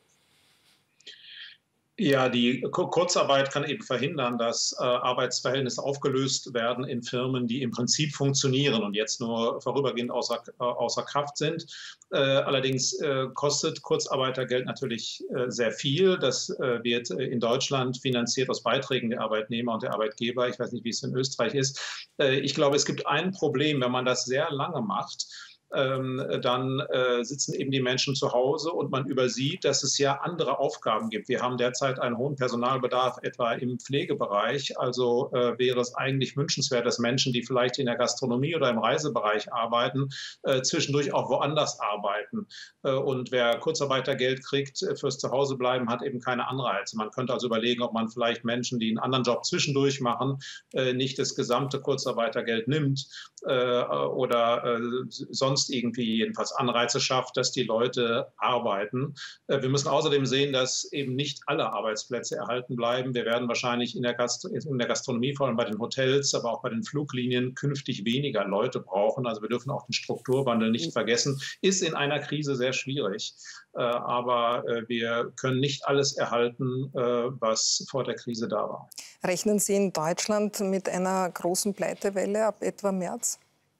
Ja, die Kurzarbeit kann eben verhindern, dass äh, Arbeitsverhältnisse aufgelöst werden in Firmen, die im Prinzip funktionieren und jetzt nur vorübergehend außer, äh, außer Kraft sind. Äh, allerdings äh, kostet Kurzarbeitergeld natürlich äh, sehr viel. Das äh, wird in Deutschland finanziert aus Beiträgen der Arbeitnehmer und der Arbeitgeber. Ich weiß nicht, wie es in Österreich ist. Äh, ich glaube, es gibt ein Problem, wenn man das sehr lange macht, ähm, dann äh, sitzen eben die Menschen zu Hause und man übersieht, dass es ja andere Aufgaben gibt. Wir haben derzeit einen hohen Personalbedarf, etwa im Pflegebereich. Also äh, wäre es eigentlich wünschenswert, dass Menschen, die vielleicht in der Gastronomie oder im Reisebereich arbeiten, äh, zwischendurch auch woanders arbeiten. Äh, und wer Kurzarbeitergeld kriegt äh, fürs Zuhausebleiben, hat eben keine Anreize. Man könnte also überlegen, ob man vielleicht Menschen, die einen anderen Job zwischendurch machen, äh, nicht das gesamte Kurzarbeitergeld nimmt äh, oder äh, sonst irgendwie jedenfalls Anreize schafft, dass die Leute arbeiten. Äh, wir müssen außerdem sehen, dass eben nicht alle Arbeitsplätze erhalten bleiben. Wir werden wahrscheinlich in der, Gast in der Gastronomie, vor allem bei den Hotels, aber auch bei den Fluglinien künftig weniger Leute brauchen. Also wir dürfen auch den Strukturwandel nicht vergessen. Ist in einer Krise sehr schwierig. Äh, aber äh, wir können nicht alles erhalten, äh, was vor der Krise da war.
Rechnen Sie in Deutschland mit einer großen Pleitewelle ab etwa März?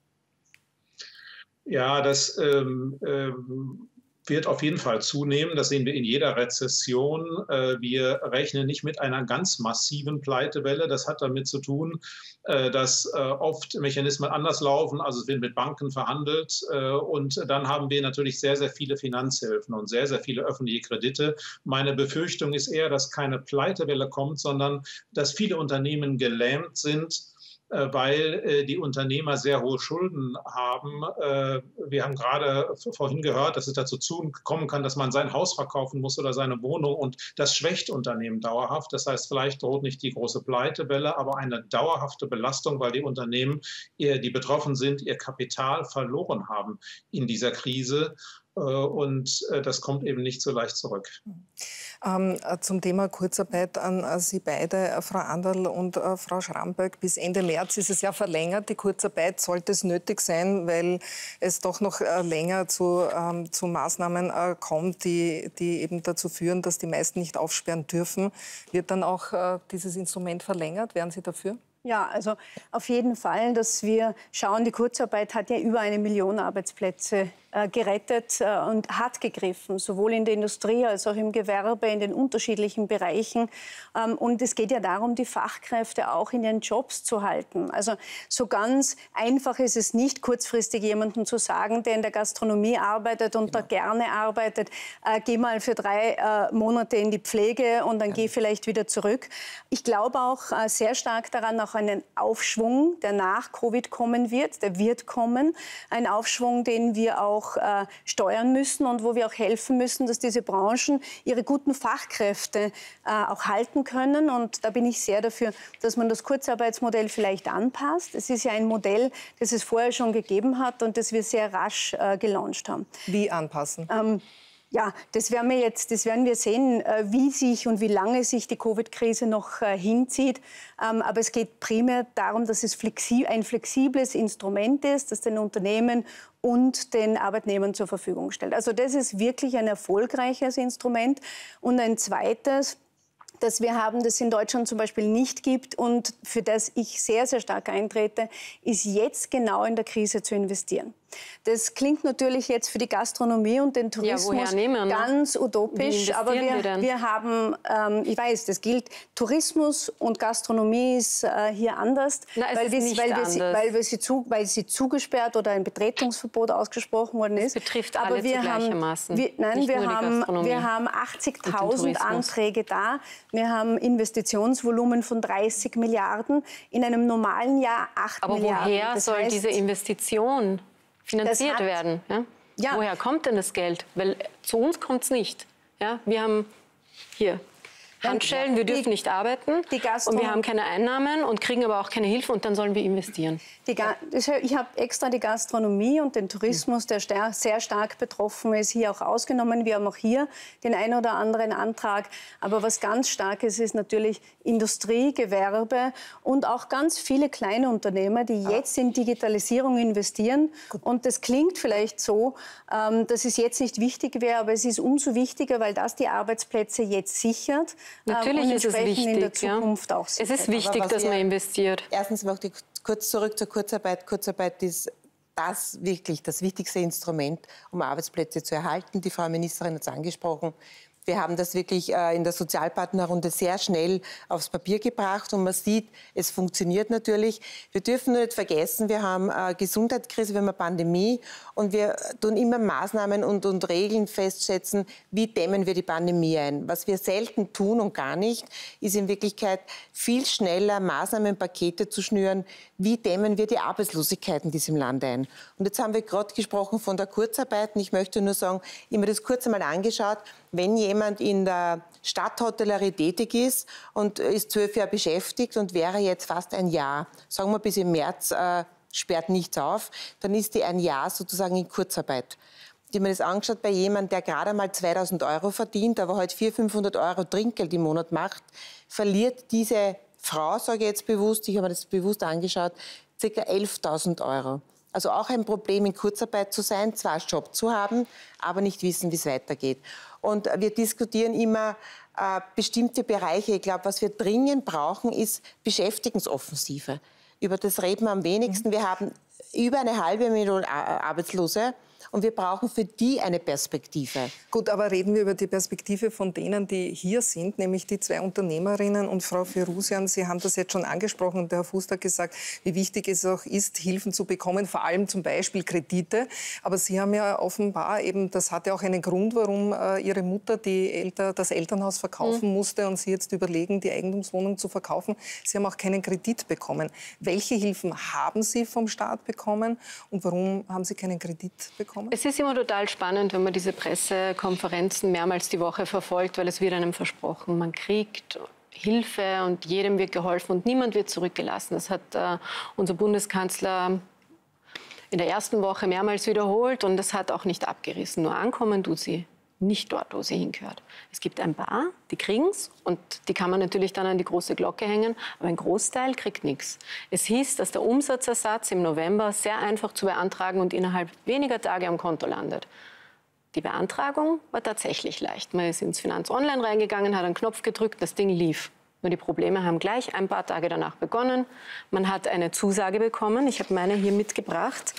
Ja, das ähm, ähm, wird auf jeden Fall zunehmen. Das sehen wir in jeder Rezession. Äh, wir rechnen nicht mit einer ganz massiven Pleitewelle. Das hat damit zu tun, äh, dass äh, oft Mechanismen anders laufen. Also es wird mit Banken verhandelt. Äh, und dann haben wir natürlich sehr, sehr viele Finanzhilfen und sehr, sehr viele öffentliche Kredite. Meine Befürchtung ist eher, dass keine Pleitewelle kommt, sondern dass viele Unternehmen gelähmt sind, weil die Unternehmer sehr hohe Schulden haben. Wir haben gerade vorhin gehört, dass es dazu kommen kann, dass man sein Haus verkaufen muss oder seine Wohnung, und das schwächt Unternehmen dauerhaft. Das heißt, vielleicht droht nicht die große Pleitewelle, aber eine dauerhafte Belastung, weil die Unternehmen, die betroffen sind, ihr Kapital verloren haben in dieser Krise. Und das kommt eben nicht so leicht zurück.
Ähm, zum Thema Kurzarbeit an Sie beide, Frau Anderl und äh, Frau Schramböck. Bis Ende März ist es ja verlängert. Die Kurzarbeit sollte es nötig sein, weil es doch noch äh, länger zu, ähm, zu Maßnahmen äh, kommt, die, die eben dazu führen, dass die meisten nicht aufsperren dürfen. Wird dann auch äh, dieses Instrument verlängert? Wären Sie dafür?
Ja, also auf jeden Fall, dass wir schauen, die Kurzarbeit hat ja über eine Million Arbeitsplätze äh, gerettet äh, und hat gegriffen, sowohl in der Industrie als auch im Gewerbe, in den unterschiedlichen Bereichen. Ähm, und es geht ja darum, die Fachkräfte auch in ihren Jobs zu halten. Also so ganz einfach ist es nicht, kurzfristig jemandem zu sagen, der in der Gastronomie arbeitet und genau. da gerne arbeitet, äh, geh mal für drei äh, Monate in die Pflege und dann ja. geh vielleicht wieder zurück. Ich glaube auch äh, sehr stark daran, auch einen Aufschwung, der nach Covid kommen wird, der wird kommen. Ein Aufschwung, den wir auch äh, steuern müssen und wo wir auch helfen müssen, dass diese Branchen ihre guten Fachkräfte äh, auch halten können. Und da bin ich sehr dafür, dass man das Kurzarbeitsmodell vielleicht anpasst. Es ist ja ein Modell, das es vorher schon gegeben hat und das wir sehr rasch äh, gelauncht haben.
Wie anpassen?
Ähm, Ja, das werden wir jetzt, das werden wir sehen, wie sich und wie lange sich die Covid-Krise noch hinzieht. Aber es geht primär darum, dass es ein flexibles Instrument ist, das den Unternehmen und den Arbeitnehmern zur Verfügung stellt. Also das ist wirklich ein erfolgreiches Instrument. Und ein zweites, das wir haben, das es in Deutschland zum Beispiel nicht gibt und für das ich sehr, sehr stark eintrete, ist jetzt genau in der Krise zu investieren. Das klingt natürlich jetzt für die Gastronomie und den Tourismus
ja,
ganz utopisch, aber wir,
wir,
wir haben, ähm, ich weiß, das gilt, Tourismus und Gastronomie ist äh, hier anders,
Na,
weil, wir,
nicht
weil, wir
anders.
Sie, weil, wir sie zu, weil sie zugesperrt oder ein Betretungsverbot ausgesprochen worden ist.
Das betrifft
aber
alle
wir
gleichermaßen.
Haben, wir, nein,
nicht
wir
nur
haben,
die Gastronomie.
wir haben achtzigtausend Anträge da. Wir haben Investitionsvolumen von dreißig Milliarden, in einem normalen Jahr acht
aber
Milliarden.
Aber woher
das
soll
heißt,
diese Investition finanziert
hat,
werden? Ja? Ja. Woher kommt denn das Geld? Weil zu uns kommt es nicht. Ja? Wir haben hier Handschellen, wir dürfen die, nicht arbeiten und wir haben keine Einnahmen und kriegen aber auch keine Hilfe und dann sollen wir investieren.
Die, ich habe extra die Gastronomie und den Tourismus, der sehr stark betroffen ist, hier auch ausgenommen. Wir haben auch hier den einen oder anderen Antrag. Aber was ganz stark ist, ist natürlich Industrie, Gewerbe und auch ganz viele kleine Unternehmer, die jetzt in Digitalisierung investieren. Und das klingt vielleicht so, dass es jetzt nicht wichtig wäre, aber es ist umso wichtiger, weil das die Arbeitsplätze jetzt sichert.
Natürlich ist es wichtig.
In der Zukunft
ja.
auch
es ist wichtig, dass man investiert.
Erstens möchte ich kurz zurück zur Kurzarbeit. Kurzarbeit ist das wirklich das wichtigste Instrument, um Arbeitsplätze zu erhalten. Die Frau Ministerin hat es angesprochen. Wir haben das wirklich äh, in der Sozialpartnerrunde sehr schnell aufs Papier gebracht und man sieht, es funktioniert natürlich. Wir dürfen nur nicht vergessen, wir haben eine Gesundheitskrise, wir haben eine Pandemie und wir tun immer Maßnahmen und, und Regeln festsetzen, wie dämmen wir die Pandemie ein. Was wir selten tun und gar nicht, ist in Wirklichkeit viel schneller Maßnahmenpakete zu schnüren, wie dämmen wir die Arbeitslosigkeit in diesem Land ein. Und jetzt haben wir gerade gesprochen von der Kurzarbeit und ich möchte nur sagen, ich habe mir das kurz einmal angeschaut, wenn jemand in der Stadthotellerie tätig ist und ist zwölf Jahre beschäftigt und wäre jetzt fast ein Jahr, sagen wir bis im März äh, sperrt nichts auf, dann ist die ein Jahr sozusagen in Kurzarbeit. Ich habe mir das angeschaut bei jemandem, der gerade mal zweitausend Euro verdient, aber halt vierhundert, fünfhundert Euro Trinkgeld im Monat macht, verliert diese Frau, sage ich jetzt bewusst, ich habe mir das bewusst angeschaut, ca. elftausend Euro. Also auch ein Problem, in Kurzarbeit zu sein, zwar einen Job zu haben, aber nicht wissen, wie es weitergeht. Und wir diskutieren immer äh, bestimmte Bereiche. Ich glaube, was wir dringend brauchen, ist Beschäftigungsoffensive. Über das reden wir am wenigsten. Wir haben über eine halbe Million Arbeitslose. Und wir brauchen für die eine Perspektive.
Gut, aber reden wir über die Perspektive von denen, die hier sind, nämlich die zwei Unternehmerinnen und Frau Firusian. Sie haben das jetzt schon angesprochen und der Herr Fuß hat gesagt, wie wichtig es auch ist, Hilfen zu bekommen, vor allem zum Beispiel Kredite. Aber Sie haben ja offenbar eben, das hatte auch einen Grund, warum äh, Ihre Mutter die Elter, das Elternhaus verkaufen mhm. musste und Sie jetzt überlegen, die Eigentumswohnung zu verkaufen. Sie haben auch keinen Kredit bekommen. Welche Hilfen haben Sie vom Staat bekommen und warum haben Sie keinen Kredit bekommen?
Es ist immer total spannend, wenn man diese Pressekonferenzen mehrmals die Woche verfolgt, weil es wird einem versprochen, man kriegt Hilfe und jedem wird geholfen und niemand wird zurückgelassen. Das hat äh, unser Bundeskanzler in der ersten Woche mehrmals wiederholt und das hat auch nicht abgerissen. Nur ankommen tut sie nicht dort, wo sie hingehört. Es gibt ein paar, die kriegen es und die kann man natürlich dann an die große Glocke hängen, aber ein Großteil kriegt nichts. Es hieß, dass der Umsatzersatz im November sehr einfach zu beantragen und innerhalb weniger Tage am Konto landet. Die Beantragung war tatsächlich leicht. Man ist ins Finanz Online reingegangen, hat einen Knopf gedrückt, das Ding lief. Nur die Probleme haben gleich ein paar Tage danach begonnen. Man hat eine Zusage bekommen. Ich habe meine hier mitgebracht,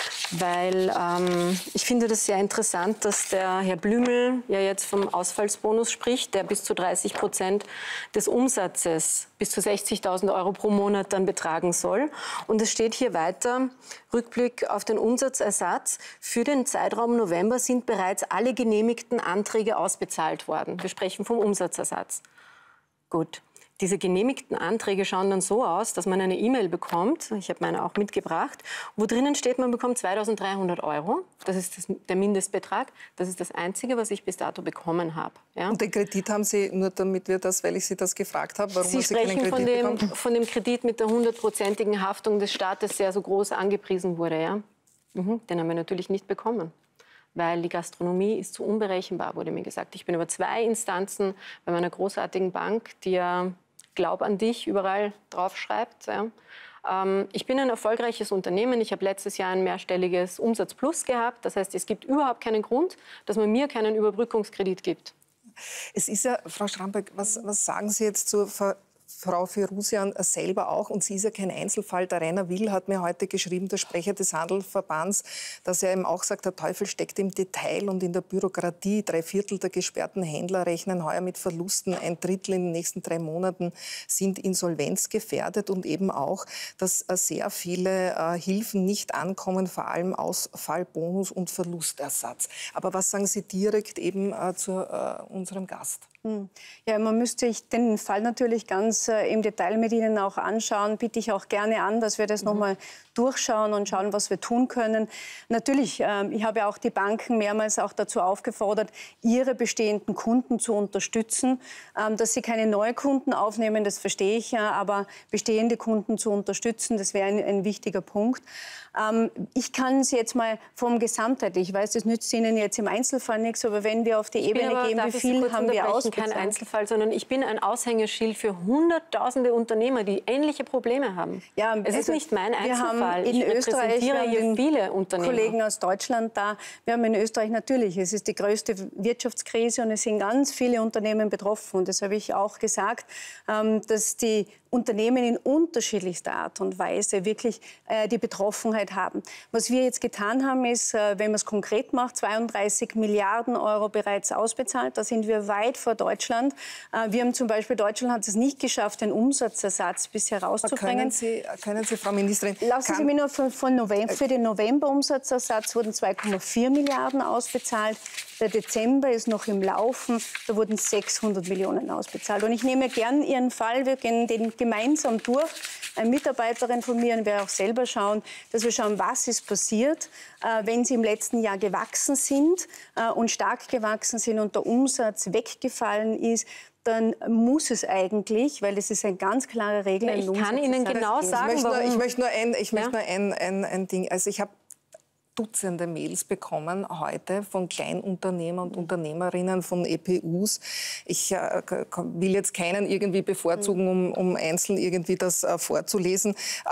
weil ähm, ich finde das sehr interessant, dass der Herr Blümel ja jetzt vom Ausfallsbonus spricht, der bis zu dreißig Prozent des Umsatzes, bis zu sechzigtausend Euro pro Monat dann betragen soll. Und es steht hier weiter, Rückblick auf den Umsatzersatz. Für den Zeitraum November sind bereits alle genehmigten Anträge ausbezahlt worden. Wir sprechen vom Umsatzersatz. Gut. Diese genehmigten Anträge schauen dann so aus, dass man eine E-Mail bekommt, ich habe meine auch mitgebracht, wo drinnen steht, man bekommt zweitausenddreihundert Euro. Das ist das, der Mindestbetrag. Das ist das Einzige, was ich bis dato bekommen habe. Ja?
Und den Kredit haben Sie, nur damit wir das, weil ich Sie das gefragt habe, warum
Sie
Sie keinen
sprechen
Kredit
von dem,
bekommen?
von dem Kredit mit der hundertprozentigen Haftung des Staates, der so groß angepriesen wurde. Ja? Mhm, den haben wir natürlich nicht bekommen. Weil die Gastronomie ist zu unberechenbar, wurde mir gesagt. Ich bin über zwei Instanzen bei meiner großartigen Bank, die ja Glaub an dich überall draufschreibt. Ja. Ähm, ich bin ein erfolgreiches Unternehmen. Ich habe letztes Jahr ein mehrstelliges Umsatz plus gehabt. Das heißt, es gibt überhaupt keinen Grund, dass man mir keinen Überbrückungskredit gibt.
Es ist ja, Frau Schramberg, was, was sagen Sie jetzt zur Ver Frau Firusian selber auch, und sie ist ja kein Einzelfall. Der Rainer Will hat mir heute geschrieben, der Sprecher des Handelsverbands, dass er eben auch sagt, der Teufel steckt im Detail und in der Bürokratie. Drei Viertel der gesperrten Händler rechnen heuer mit Verlusten. Ein Drittel in den nächsten drei Monaten sind insolvenzgefährdet und eben auch, dass sehr viele äh, Hilfen nicht ankommen, vor allem Ausfallbonus und Verlustersatz. Aber was sagen Sie direkt eben äh, zu äh, unserem Gast?
Ja, man müsste sich den Fall natürlich ganz äh, im Detail mit Ihnen auch anschauen. Bitte ich auch gerne an, dass wir das mhm. noch mal durchschauen und schauen, was wir tun können. Natürlich, äh, ich habe auch die Banken mehrmals auch dazu aufgefordert, ihre bestehenden Kunden zu unterstützen. Ähm, dass sie keine neuen Kunden aufnehmen, das verstehe ich ja, aber bestehende Kunden zu unterstützen, das wäre ein, ein wichtiger Punkt. Ähm, ich kann es jetzt mal vom Gesamtheit, ich weiß, das nützt Ihnen jetzt im Einzelfall nichts, aber wenn wir auf die Ebene gehen, wie viel haben wir ausgegeben?
kein Einzelfall, sondern ich bin ein Aushängeschild für hunderttausende Unternehmer, die ähnliche Probleme haben. Ja, es also ist nicht mein Einzelfall.
Wir haben in
ich
Österreich
repräsentiere hier viele Unternehmer.
Kollegen aus Deutschland da. Wir haben in Österreich natürlich, es ist die größte Wirtschaftskrise und es sind ganz viele Unternehmen betroffen. Und das habe ich auch gesagt, dass die Unternehmen in unterschiedlichster Art und Weise wirklich äh, die Betroffenheit haben. Was wir jetzt getan haben, ist, äh, wenn man es konkret macht, zweiunddreißig Milliarden Euro bereits ausbezahlt. Da sind wir weit vor Deutschland. Äh, wir haben zum Beispiel, Deutschland hat es nicht geschafft, den Umsatzersatz bisher rauszubringen.
Können Sie, können Sie, Frau Ministerin...
Lassen Sie mich nur von, von November, für den November-Umsatzersatz wurden zwei Komma vier Milliarden ausbezahlt. Der Dezember ist noch im Laufen, da wurden sechshundert Millionen ausbezahlt. Und ich nehme gern Ihren Fall, wir gehen den gemeinsam durch. Eine Mitarbeiterin von mir und wir auch selber schauen, dass wir schauen, was ist passiert, äh, wenn Sie im letzten Jahr gewachsen sind äh, und stark gewachsen sind und der Umsatz weggefallen ist. Dann muss es eigentlich, weil es ist eine ganz klare Regel.
Ich kann Ihnen genau sagen,
ich möchte
warum.
Nur, ich möchte nur ein, ich
ja?
möchte nur ein, ein, ein Ding. Also ich habe Dutzende Mails bekommen heute von Kleinunternehmern und Unternehmerinnen, von E P Us. Ich äh, will jetzt keinen irgendwie bevorzugen, um, um einzeln irgendwie das äh, vorzulesen,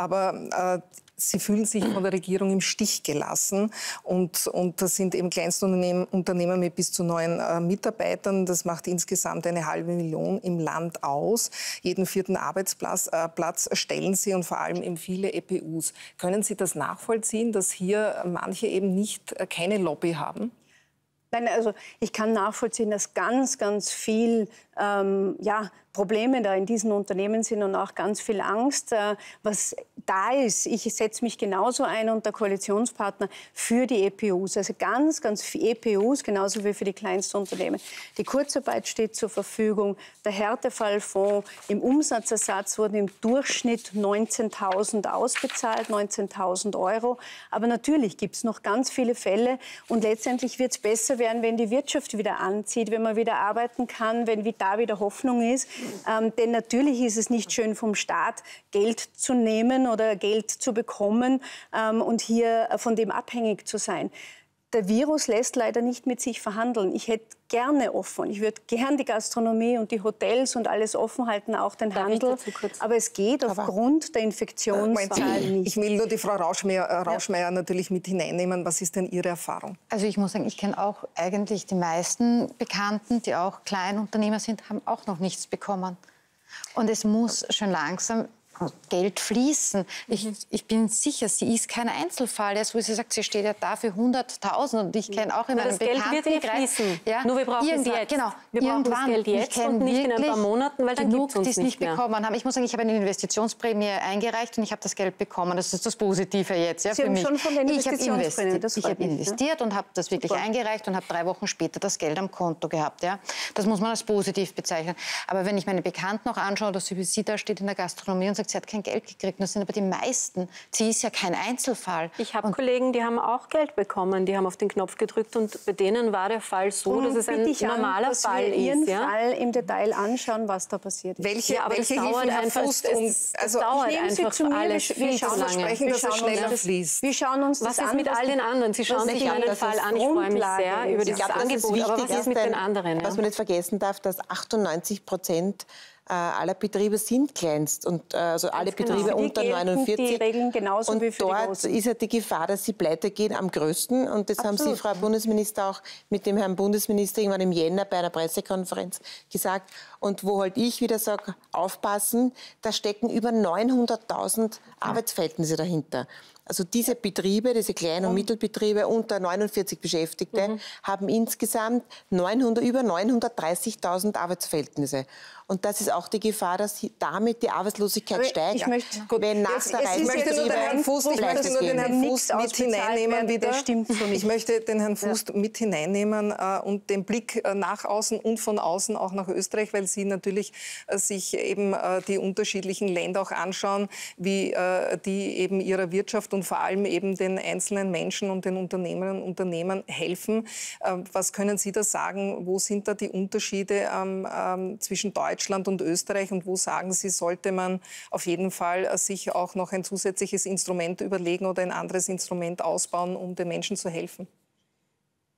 aber äh, sie fühlen sich von der Regierung im Stich gelassen und, und das sind eben Kleinstunternehmen Unternehmen mit bis zu neun äh, Mitarbeitern. Das macht insgesamt eine halbe Million im Land aus. Jeden vierten Arbeitsplatz äh, Platz stellen sie und vor allem eben viele E P Us. Können Sie das nachvollziehen, dass hier manche eben nicht äh, keine Lobby haben?
Nein, also ich kann nachvollziehen, dass ganz, ganz viel ähm, ja, Probleme da in diesen Unternehmen sind und auch ganz viel Angst, äh, was da ist. Ich setze mich genauso ein und der Koalitionspartner für die E P Us. Also ganz, ganz viele E P Us, genauso wie für die Kleinstunternehmen. Die Kurzarbeit steht zur Verfügung. Der Härtefallfonds, im Umsatzersatz wurden im Durchschnitt neunzehntausend ausbezahlt, neunzehntausend Euro. Aber natürlich gibt es noch ganz viele Fälle und letztendlich wird es besser werden, wenn die Wirtschaft wieder anzieht, wenn man wieder arbeiten kann, wenn da wieder Hoffnung ist. Ähm, denn natürlich ist es nicht schön, vom Staat Geld zu nehmen oder Geld zu bekommen ähm, und hier von dem abhängig zu sein. Der Virus lässt leider nicht mit sich verhandeln. Ich hätte gerne offen. Ich würde gerne die Gastronomie und die Hotels und alles offen halten, auch den Handel. Aber es geht
Aber
aufgrund der Infektionszahlen nicht.
Ich will nur die Frau Rauschmeier, äh, Rauschmeier ja. natürlich mit hineinnehmen. Was ist denn Ihre Erfahrung?
Also ich muss sagen, ich kenne auch eigentlich die meisten Bekannten, die auch Kleinunternehmer sind, haben auch noch nichts bekommen. Und es muss schon langsam Geld fließen. Ich, ich bin sicher, sie ist kein Einzelfall. Jetzt, wo sie sagt, sie steht ja da für hunderttausend und ich kenne auch in
Na,
einem Bekanntenkreis...
Das Geld wird eh fließen. Ja? Nur wir brauchen es jetzt.
Genau,
wir brauchen das Geld jetzt und nicht in ein paar Monaten, weil dann gibt es uns
die es nicht
mehr.
bekommen haben. Ich muss sagen, ich habe eine Investitionsprämie eingereicht und ich habe das Geld bekommen. Das ist das Positive jetzt. Ja,
Sie
für
haben
mich.
schon von der
Ich habe
Investitionsprämie, das
investi
freut
ich hab
mich,
investiert
ja?
und habe das wirklich
Super.
eingereicht und habe drei Wochen später das Geld am Konto gehabt. Ja? Das muss man als positiv bezeichnen. Aber wenn ich meine Bekannten auch anschaue, dass sie wie sie da steht in der Gastronomie und sagt, sie hat kein Geld gekriegt, das sind aber die meisten. Sie ist ja kein Einzelfall.
Ich habe Kollegen, die haben auch Geld bekommen, die haben auf den Knopf gedrückt und bei denen war der Fall so,
und
dass es ein normaler
an,
Fall
wir Ihren
ist. Ja?
Fall im Detail anschauen, was da passiert ist.
Welche,
ja, aber
welche
das dauert einfach,
Fußt, um,
es, das
also
dauert
nehmen Sie
einfach
zu mir,
alles
wir,
viel
wir
zu
schauen,
lange.
versprechen, dass es schneller
das,
fließt.
Wir schauen uns
Was
das
ist
an,
mit all den anderen? Sie schauen sich meinen Fall an. Ich freue mich sehr über dieses Angebot. Aber was ist mit den anderen?
Was man nicht vergessen darf, dass achtundneunzig Prozent aller Betriebe sind kleinst und äh, also alle
genau.
Betriebe
Die
unter
gelten
neunundvierzig.
Die Regeln genauso
und
wie für
dort
die Großen.
ist ja die Gefahr, dass sie pleite gehen, am größten. Und das Absolut. haben Sie, Frau Bundesminister, auch mit dem Herrn Bundesminister irgendwann im Jänner bei einer Pressekonferenz gesagt. Und wo halt ich wieder sage, aufpassen, da stecken über neunhunderttausend Arbeitsverhältnisse dahinter. Also diese Betriebe, diese Klein- und Mittelbetriebe unter neunundvierzig Beschäftigte mhm. haben insgesamt neunhundert, über neunhundertdreißigtausend Arbeitsverhältnisse. Und das ist auch die Gefahr, dass damit die Arbeitslosigkeit
Aber
steigt.
Ich möchte,
gut, wenn nach
jetzt,
der
jetzt, ich möchte nur den Herrn Fuß, ich möchte nur den Herrn Fuß mit hineinnehmen wieder.
Das stimmt so nicht.
Ich möchte den Herrn Fuß ja. mit hineinnehmen äh, und den Blick äh, nach außen und von außen auch nach Österreich, weil Sie natürlich äh, sich eben äh, die unterschiedlichen Länder auch anschauen, wie äh, die eben ihrer Wirtschaft und vor allem eben den einzelnen Menschen und den Unternehmerinnen und Unternehmern helfen. Äh, was können Sie da sagen? Wo sind da die Unterschiede ähm, ähm, zwischen Deutschland und Österreich und wo sagen Sie, sollte man auf jeden Fall äh, sich auch noch ein zusätzliches Instrument überlegen oder ein anderes Instrument ausbauen, um den Menschen zu helfen?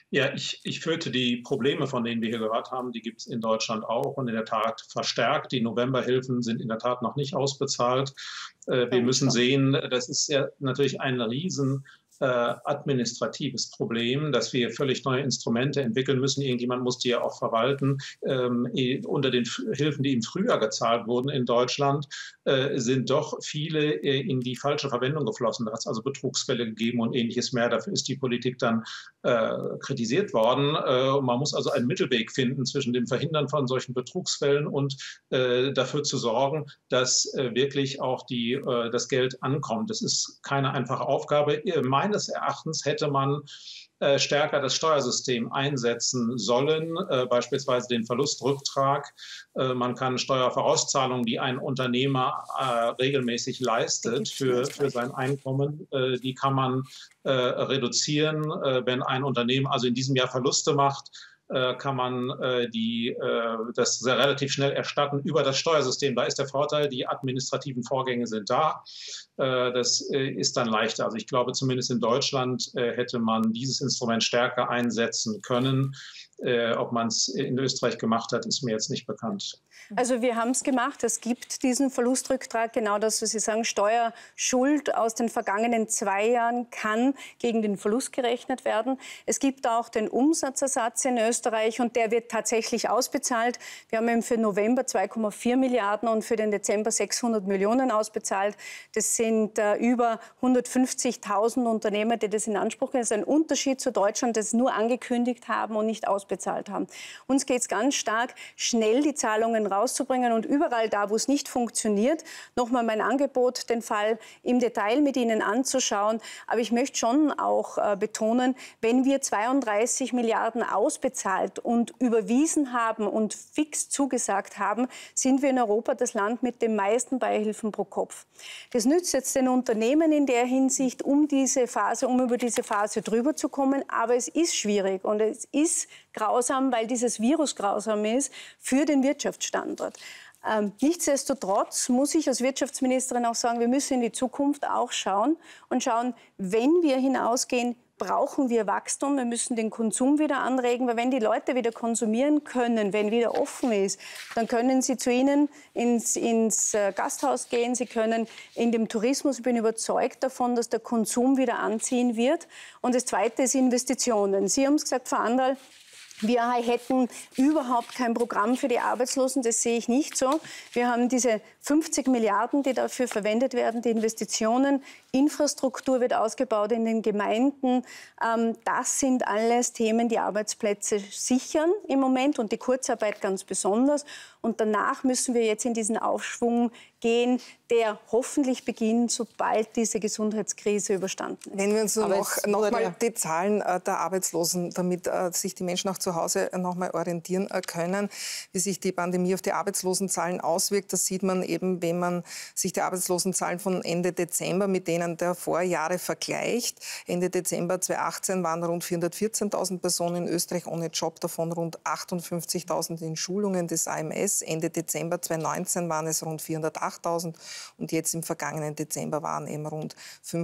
Ja, ich, ich fürchte, die Probleme, von denen wir hier gehört haben, die gibt es in Deutschland auch und in der Tat verstärkt. Die Novemberhilfen sind in der Tat noch nicht ausbezahlt. Äh, wir müssen sehen, das ist ja natürlich ein riesen äh, administratives Problem, dass wir völlig neue Instrumente entwickeln müssen. Irgendjemand muss die ja auch verwalten. Ähm, unter den Hilfen, die im Frühjahr gezahlt wurden in Deutschland, äh, sind doch viele äh, in die falsche Verwendung geflossen. Da hat es also Betrugsfälle gegeben und Ähnliches mehr. Dafür ist die Politik dann äh, kritisiert worden. Äh, man muss also einen Mittelweg finden zwischen dem Verhindern von solchen Betrugsfällen und äh, dafür zu sorgen, dass äh, wirklich auch die, äh, das Geld ankommt. Das ist keine einfache Aufgabe. Meines Erachtens hätte man äh, stärker das Steuersystem einsetzen sollen, äh, beispielsweise den Verlustrücktrag. Äh, man kann Steuervorauszahlungen, die ein Unternehmer äh, regelmäßig leistet für, für sein Einkommen, äh, die kann man äh, reduzieren. Äh, wenn ein Unternehmen also in diesem Jahr Verluste macht, kann man äh, die, äh, das sehr relativ schnell erstatten über das Steuersystem. Da ist der Vorteil, die administrativen Vorgänge sind da. Äh, das äh, ist dann leichter. Also ich glaube, zumindest in Deutschland äh, hätte man dieses Instrument stärker einsetzen können. Äh, ob man es in Österreich gemacht hat, ist mir jetzt nicht bekannt.
Also wir haben es gemacht. Es gibt diesen Verlustrücktrag, genau das, was Sie sagen, Steuerschuld aus den vergangenen zwei Jahren kann gegen den Verlust gerechnet werden. Es gibt auch den Umsatzersatz in Österreich und der wird tatsächlich ausbezahlt. Wir haben eben für November zwei Komma vier Milliarden und für den Dezember sechshundert Millionen ausbezahlt. Das sind äh, über hundertfünfzigtausend Unternehmer, die das in Anspruch nehmen. Das ist ein Unterschied zu Deutschland, das nur angekündigt haben und nicht ausbezahlt haben. Uns geht es ganz stark, schnell die Zahlungen rauszubringen und überall da, wo es nicht funktioniert, nochmal mein Angebot, den Fall im Detail mit Ihnen anzuschauen. Aber ich möchte schon auch äh, betonen, wenn wir zweiunddreißig Milliarden ausbezahlt und überwiesen haben und fix zugesagt haben, sind wir in Europa das Land mit den meisten Beihilfen pro Kopf. Das nützt jetzt den Unternehmen in der Hinsicht, um diese Phase, um über diese Phase drüber zu kommen. Aber es ist schwierig und es ist grausam, weil dieses Virus grausam ist für den Wirtschaftsstandort. Ähm, nichtsdestotrotz muss ich als Wirtschaftsministerin auch sagen, wir müssen in die Zukunft auch schauen und schauen, wenn wir hinausgehen, brauchen wir Wachstum, wir müssen den Konsum wieder anregen, weil wenn die Leute wieder konsumieren können, wenn wieder offen ist, dann können sie zu Ihnen ins, ins Gasthaus gehen, sie können in dem Tourismus, ich bin überzeugt davon, dass der Konsum wieder anziehen wird. Und das Zweite ist Investitionen. Sie haben es gesagt, Frau Anderl, wir hätten überhaupt kein Programm für die Arbeitslosen, das sehe ich nicht so. Wir haben diese fünfzig Milliarden, die dafür verwendet werden, die Investitionen, Infrastruktur wird ausgebaut in den Gemeinden. Das sind alles Themen, die Arbeitsplätze sichern im Moment und die Kurzarbeit ganz besonders. Und danach müssen wir jetzt in diesen Aufschwung gehen, der hoffentlich beginnt, sobald diese Gesundheitskrise überstanden ist.
Wenn wir uns noch, noch mal die Zahlen der Arbeitslosen, damit äh, sich die Menschen auch zu Hause noch mal orientieren äh, können, wie sich die Pandemie auf die Arbeitslosenzahlen auswirkt, das sieht man eben, wenn man sich die Arbeitslosenzahlen von Ende Dezember mit denen der Vorjahre vergleicht. Ende Dezember zweitausendachtzehn waren rund vierhundertvierzehntausend Personen in Österreich ohne Job, davon rund achtundfünfzigtausend in Schulungen des A M S. Ende Dezember zweitausendneunzehn waren es rund vierhundertachttausend und jetzt im vergangenen Dezember waren eben rund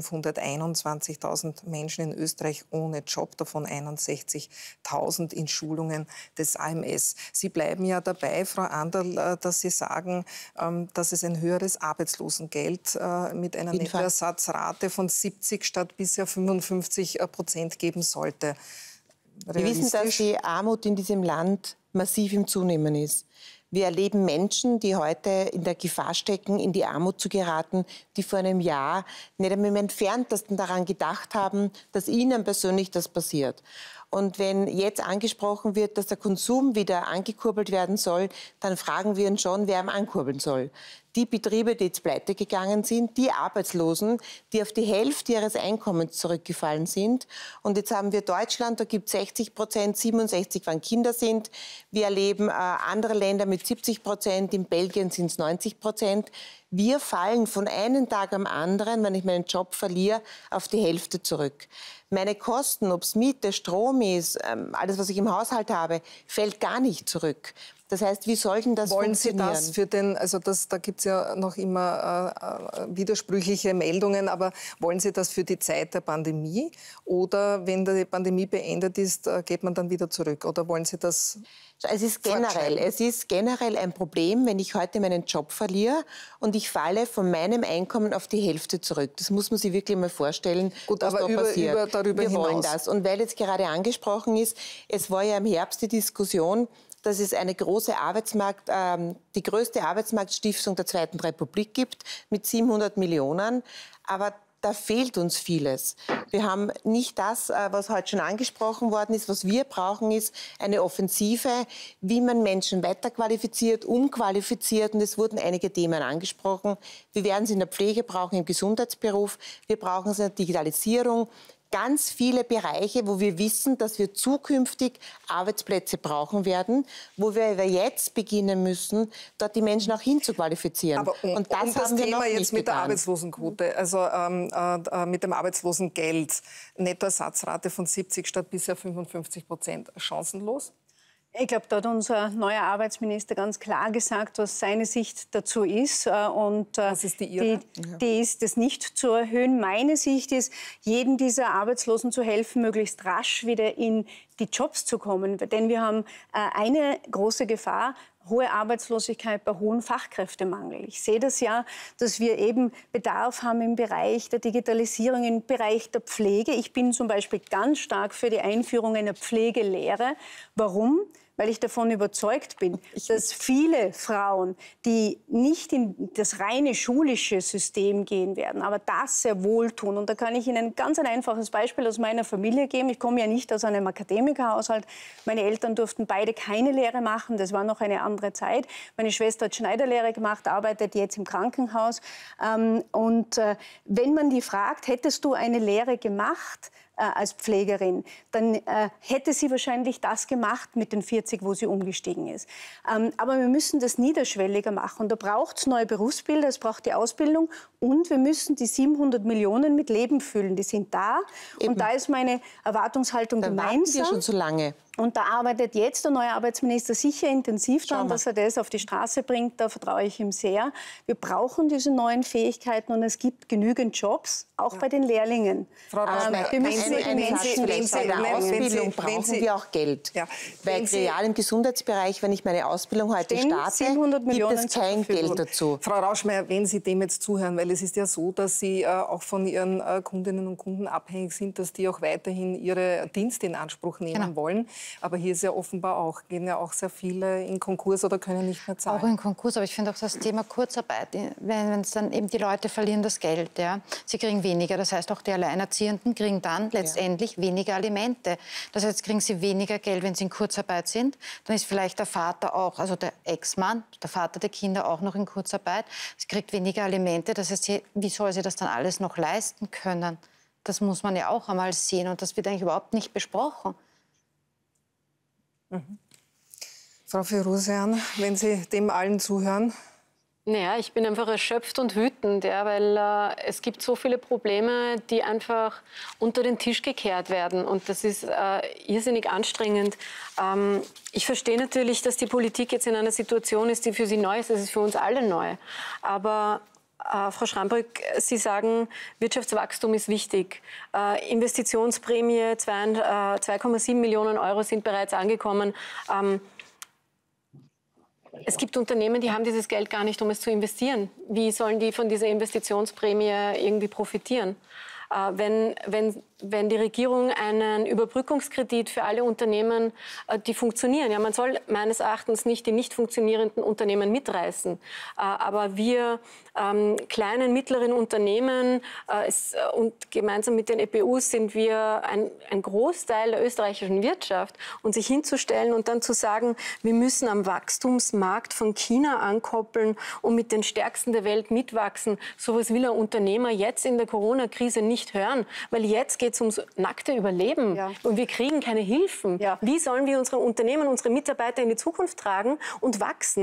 fünfhunderteinundzwanzigtausend Menschen in Österreich ohne Job, davon einundsechzigtausend in Schulungen des A M S. Sie bleiben ja dabei, Frau Anderl, dass Sie sagen, dass es ein höheres Arbeitslosengeld mit einer Nettoersatzrate von siebzig statt bisher fünfundfünfzig Prozent geben sollte.
Wir wissen, dass die Armut in diesem Land massiv im Zunehmen ist. Wir erleben Menschen, die heute in der Gefahr stecken, in die Armut zu geraten, die vor einem Jahr nicht einmal im Entferntesten daran gedacht haben, dass ihnen persönlich das passiert. Und wenn jetzt angesprochen wird, dass der Konsum wieder angekurbelt werden soll, dann fragen wir uns schon, wer ihn ankurbeln soll. Die Betriebe, die jetzt pleite gegangen sind, die Arbeitslosen, die auf die Hälfte ihres Einkommens zurückgefallen sind. Und jetzt haben wir Deutschland, da gibt es sechzig Prozent, siebenundsechzig, wann Kinder sind. Wir erleben äh, andere Länder mit siebzig Prozent, in Belgien sind es neunzig Prozent. Wir fallen von einem Tag am anderen, wenn ich meinen Job verliere, auf die Hälfte zurück. Meine Kosten, ob es Miete, Strom ist, ähm, alles, was ich im Haushalt habe, fällt gar nicht zurück. Das heißt, wie soll denn das
Wollen
funktionieren?
Sie das für den, also das, da gibt es ja noch immer äh, widersprüchliche Meldungen, aber wollen Sie das für die Zeit der Pandemie oder wenn die Pandemie beendet ist, geht man dann wieder zurück? Oder wollen Sie das?
Es ist generell, es ist generell ein Problem, wenn ich heute meinen Job verliere und ich falle von meinem Einkommen auf die Hälfte zurück. Das muss man sich wirklich mal vorstellen,
Gut,
was
aber
da
über,
passiert.
über, darüber
Wir
hinaus.
wollen das. Und weil jetzt gerade angesprochen ist, es war ja im Herbst die Diskussion, dass es eine große Arbeitsmarkt, ähm, die größte Arbeitsmarktstiftung der Zweiten Republik gibt mit siebenhundert Millionen. Aber da fehlt uns vieles. Wir haben nicht das, was heute schon angesprochen worden ist. Was wir brauchen, ist eine Offensive, wie man Menschen weiterqualifiziert, umqualifiziert. Und es wurden einige Themen angesprochen. Wir werden sie in der Pflege brauchen, im Gesundheitsberuf. Wir brauchen sie in der Digitalisierung. Ganz viele Bereiche, wo wir wissen, dass wir zukünftig Arbeitsplätze brauchen werden, wo wir aber jetzt beginnen müssen, dort die Menschen auch hinzuqualifizieren.
Aber um,
und das,
um das
haben wir
Thema
noch
jetzt
nicht
mit der
getan.
Arbeitslosenquote, also ähm, äh, mit dem Arbeitslosengeld, Nettoersatzrate von siebzig statt bisher fünfundfünfzig Prozent, chancenlos?
Ich glaube, da hat unser neuer Arbeitsminister ganz klar gesagt, was seine Sicht dazu ist. Und
was ist die Ihre?
Die, die ist, das nicht zu erhöhen. Meine Sicht ist, jedem dieser Arbeitslosen zu helfen, möglichst rasch wieder in die Jobs zu kommen. Denn wir haben eine große Gefahr, hohe Arbeitslosigkeit bei hohem Fachkräftemangel. Ich sehe das ja, dass wir eben Bedarf haben im Bereich der Digitalisierung, im Bereich der Pflege. Ich bin zum Beispiel ganz stark für die Einführung einer Pflegelehre. Warum? Weil ich davon überzeugt bin, dass viele Frauen, die nicht in das reine schulische System gehen werden, aber das sehr wohl tun. Und da kann ich Ihnen ganz ein einfaches Beispiel aus meiner Familie geben. Ich komme ja nicht aus einem Akademikerhaushalt. Meine Eltern durften beide keine Lehre machen. Das war noch eine andere Zeit. Meine Schwester hat Schneiderlehre gemacht, arbeitet jetzt im Krankenhaus. Und wenn man die fragt, hättest du eine Lehre gemacht als Pflegerin, dann äh, hätte sie wahrscheinlich das gemacht mit den vierzig, wo sie umgestiegen ist. Ähm, aber wir müssen das niederschwelliger machen. Und da braucht es neue Berufsbilder, es braucht die Ausbildung und wir müssen die siebenhundert Millionen mit Leben füllen. Die sind da. Eben. Und da ist meine Erwartungshaltung
da
gemeinsam.
Warten wir schon so lange.
Und da arbeitet jetzt der neue Arbeitsminister sicher intensiv daran, dass er das auf die Straße bringt. Da vertraue ich ihm sehr. Wir brauchen diese neuen Fähigkeiten und es gibt genügend Jobs, auch ja. bei den Lehrlingen.
Frau Rauschmeier, ähm, wir müssen eine, eine Menschen wenn Sie, bei der wenn Ausbildung Sie, brauchen Sie, wir auch Geld. Ja. Weil real im Gesundheitsbereich, wenn ich meine Ausbildung heute starte, gibt es kein Geld dazu.
Frau Rauschmeier, wenn Sie dem jetzt zuhören, weil es ist ja so, dass Sie äh, auch von Ihren äh, Kundinnen und Kunden abhängig sind, dass die auch weiterhin ihre Dienste in Anspruch nehmen genau. wollen. Aber hier ist ja offenbar auch, gehen ja auch sehr viele in Konkurs oder können nicht mehr zahlen.
Auch in Konkurs, aber ich finde auch das Thema Kurzarbeit, wenn es dann eben die Leute verlieren das Geld, ja, sie kriegen weniger, das heißt auch die Alleinerziehenden kriegen dann letztendlich ja. weniger Alimente. Das heißt, kriegen sie weniger Geld, wenn sie in Kurzarbeit sind, dann ist vielleicht der Vater auch, also der Ex-Mann, der Vater der Kinder auch noch in Kurzarbeit, sie kriegt weniger Alimente, das heißt, wie soll sie das dann alles noch leisten können? Das muss man ja auch einmal sehen und das wird eigentlich überhaupt nicht besprochen.
Mhm. Frau Firouzjan, wenn Sie dem allen zuhören?
Naja, ich bin einfach erschöpft und wütend, ja, weil äh, es gibt so viele Probleme, die einfach unter den Tisch gekehrt werden. Und das ist äh, irrsinnig anstrengend. Ähm, ich verstehe natürlich, dass die Politik jetzt in einer Situation ist, die für sie neu ist. Das ist für uns alle neu. Aber Äh, Frau Schrambrück, Sie sagen, Wirtschaftswachstum ist wichtig. Äh, Investitionsprämie, zwei Komma sieben Millionen Euro sind bereits angekommen. Ähm, es gibt Unternehmen, die haben dieses Geld gar nicht, um es zu investieren. Wie sollen die von dieser Investitionsprämie irgendwie profitieren? Äh, wenn, wenn, wenn die Regierung einen Überbrückungskredit für alle Unternehmen, äh, die funktionieren. Ja, man soll meines Erachtens nicht die nicht funktionierenden Unternehmen mitreißen. Äh, aber wir ähm, kleinen, mittleren Unternehmen äh, es, äh, und gemeinsam mit den E P Us sind wir ein, ein Großteil der österreichischen Wirtschaft. Und sich hinzustellen und dann zu sagen, wir müssen am Wachstumsmarkt von China ankoppeln und mit den Stärksten der Welt mitwachsen, sowas will ein Unternehmer jetzt in der Corona-Krise nicht hören, weil jetzt geht es ums nackte Überleben ja. und wir kriegen keine Hilfen. Ja. Wie sollen wir unsere Unternehmen, unsere Mitarbeiter in die Zukunft tragen und wachsen?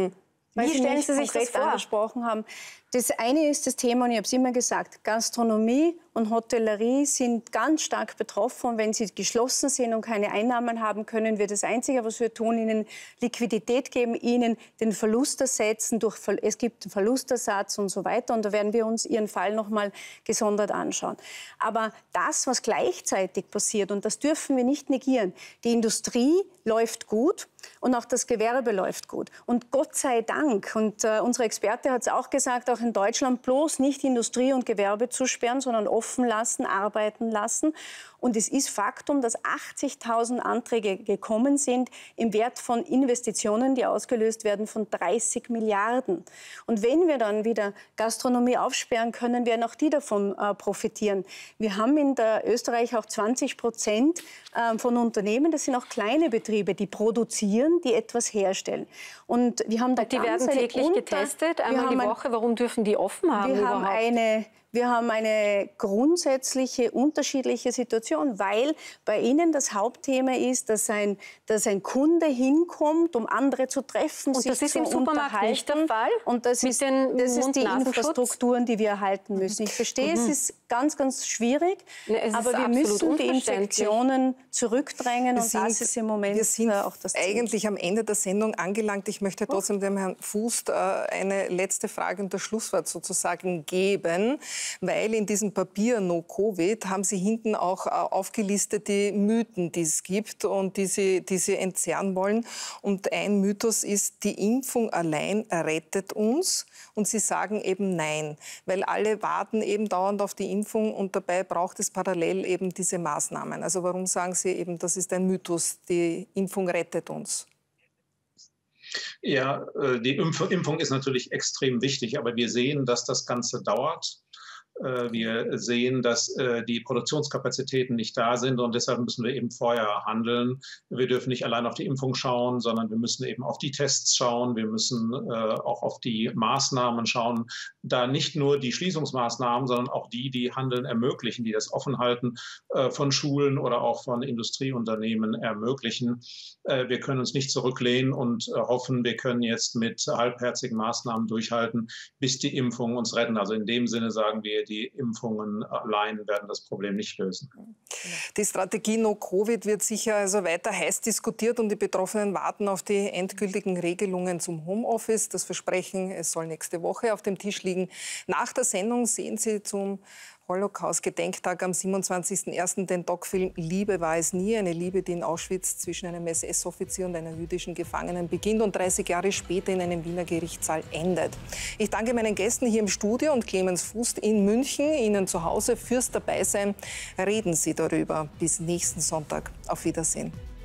Wie stellen Sie sich das vor?
Angesprochen haben. Das eine ist das Thema, und ich habe es immer gesagt, Gastronomie und Hotellerie sind ganz stark betroffen. Und wenn sie geschlossen sind und keine Einnahmen haben, können wir das Einzige, was wir tun, ihnen Liquidität geben, ihnen den Verlust ersetzen. Durch, es gibt einen Verlustersatz und so weiter. Und da werden wir uns Ihren Fall noch mal gesondert anschauen. Aber das, was gleichzeitig passiert, und das dürfen wir nicht negieren, die Industrie läuft gut und auch das Gewerbe läuft gut. Und Gott sei Dank, und äh, unsere Experte hat es auch gesagt, auch in Deutschland bloß nicht Industrie und Gewerbe zusperren, sondern offen lassen, arbeiten lassen. Und es ist Faktum, dass achtzigtausend Anträge gekommen sind im Wert von Investitionen, die ausgelöst werden, von dreißig Milliarden. Und wenn wir dann wieder Gastronomie aufsperren können, werden auch die davon äh, profitieren. Wir haben in der Österreich auch zwanzig Prozent äh, von Unternehmen, das sind auch kleine Betriebe, die produzieren, die etwas herstellen. Und wir haben da
Und die
ganz
werden täglich
unter,
getestet, einmal die Woche. Warum dürfen die offen haben
wir
überhaupt?
Haben eine, wir haben eine grundsätzliche, unterschiedliche Situation, weil bei Ihnen das Hauptthema ist, dass ein, dass ein Kunde hinkommt, um andere zu treffen,
und
sich
das ist
zu
im Supermarkt nicht der Fall?
Und das
mit
ist,
den
das ist die
Mund-Nasenschutz?
Infrastrukturen, die wir erhalten müssen. Ich verstehe,
Mhm.
es ist ganz, ganz schwierig,
Ja, es
aber
ist
wir
absolut
müssen die
unverständlich.
Infektionen zurückdrängen
Wir
und
sind,
das ist im Moment
wir sind
äh, auch das Ziel.
eigentlich am Ende der Sendung angelangt. Ich möchte trotzdem dem Herrn Fußt äh, eine letzte Frage und das Schlusswort sozusagen geben, weil in diesem Papier No Covid haben Sie hinten auch äh, aufgelistet die Mythen, die es gibt und die Sie, die Sie entzerren wollen. Und ein Mythos ist, die Impfung allein rettet uns. Und Sie sagen eben nein, weil alle warten eben dauernd auf die Impfung und dabei braucht es parallel eben diese Maßnahmen. Also warum sagen Sie eben, das ist ein Mythos, die Impfung rettet uns?
Ja, die Impfung ist natürlich extrem wichtig, aber wir sehen, dass das Ganze dauert. Wir sehen, dass die Produktionskapazitäten nicht da sind und deshalb müssen wir eben vorher handeln. Wir dürfen nicht allein auf die Impfung schauen, sondern wir müssen eben auf die Tests schauen. Wir müssen auch auf die Maßnahmen schauen, da nicht nur die Schließungsmaßnahmen, sondern auch die, die Handeln ermöglichen, die das Offenhalten von Schulen oder auch von Industrieunternehmen ermöglichen. Wir können uns nicht zurücklehnen und hoffen, wir können jetzt mit halbherzigen Maßnahmen durchhalten, bis die Impfungen uns retten. Also in dem Sinne sagen wir, die Impfungen allein werden das Problem nicht lösen.
Die Strategie No-Covid wird sicher also weiter heiß diskutiert und die Betroffenen warten auf die endgültigen Regelungen zum Homeoffice. Das Versprechen, es soll nächste Woche auf dem Tisch liegen. Nach der Sendung sehen Sie zum Holocaust-Gedenktag am siebenundzwanzigsten ersten den Doc-Film Liebe war es nie. Eine Liebe, die in Auschwitz zwischen einem S S-Offizier und einer jüdischen Gefangenen beginnt und dreißig Jahre später in einem Wiener Gerichtssaal endet. Ich danke meinen Gästen hier im Studio und Clemens Fußt in München, Ihnen zu Hause fürs Dabeisein. Reden Sie darüber. Bis nächsten Sonntag. Auf Wiedersehen.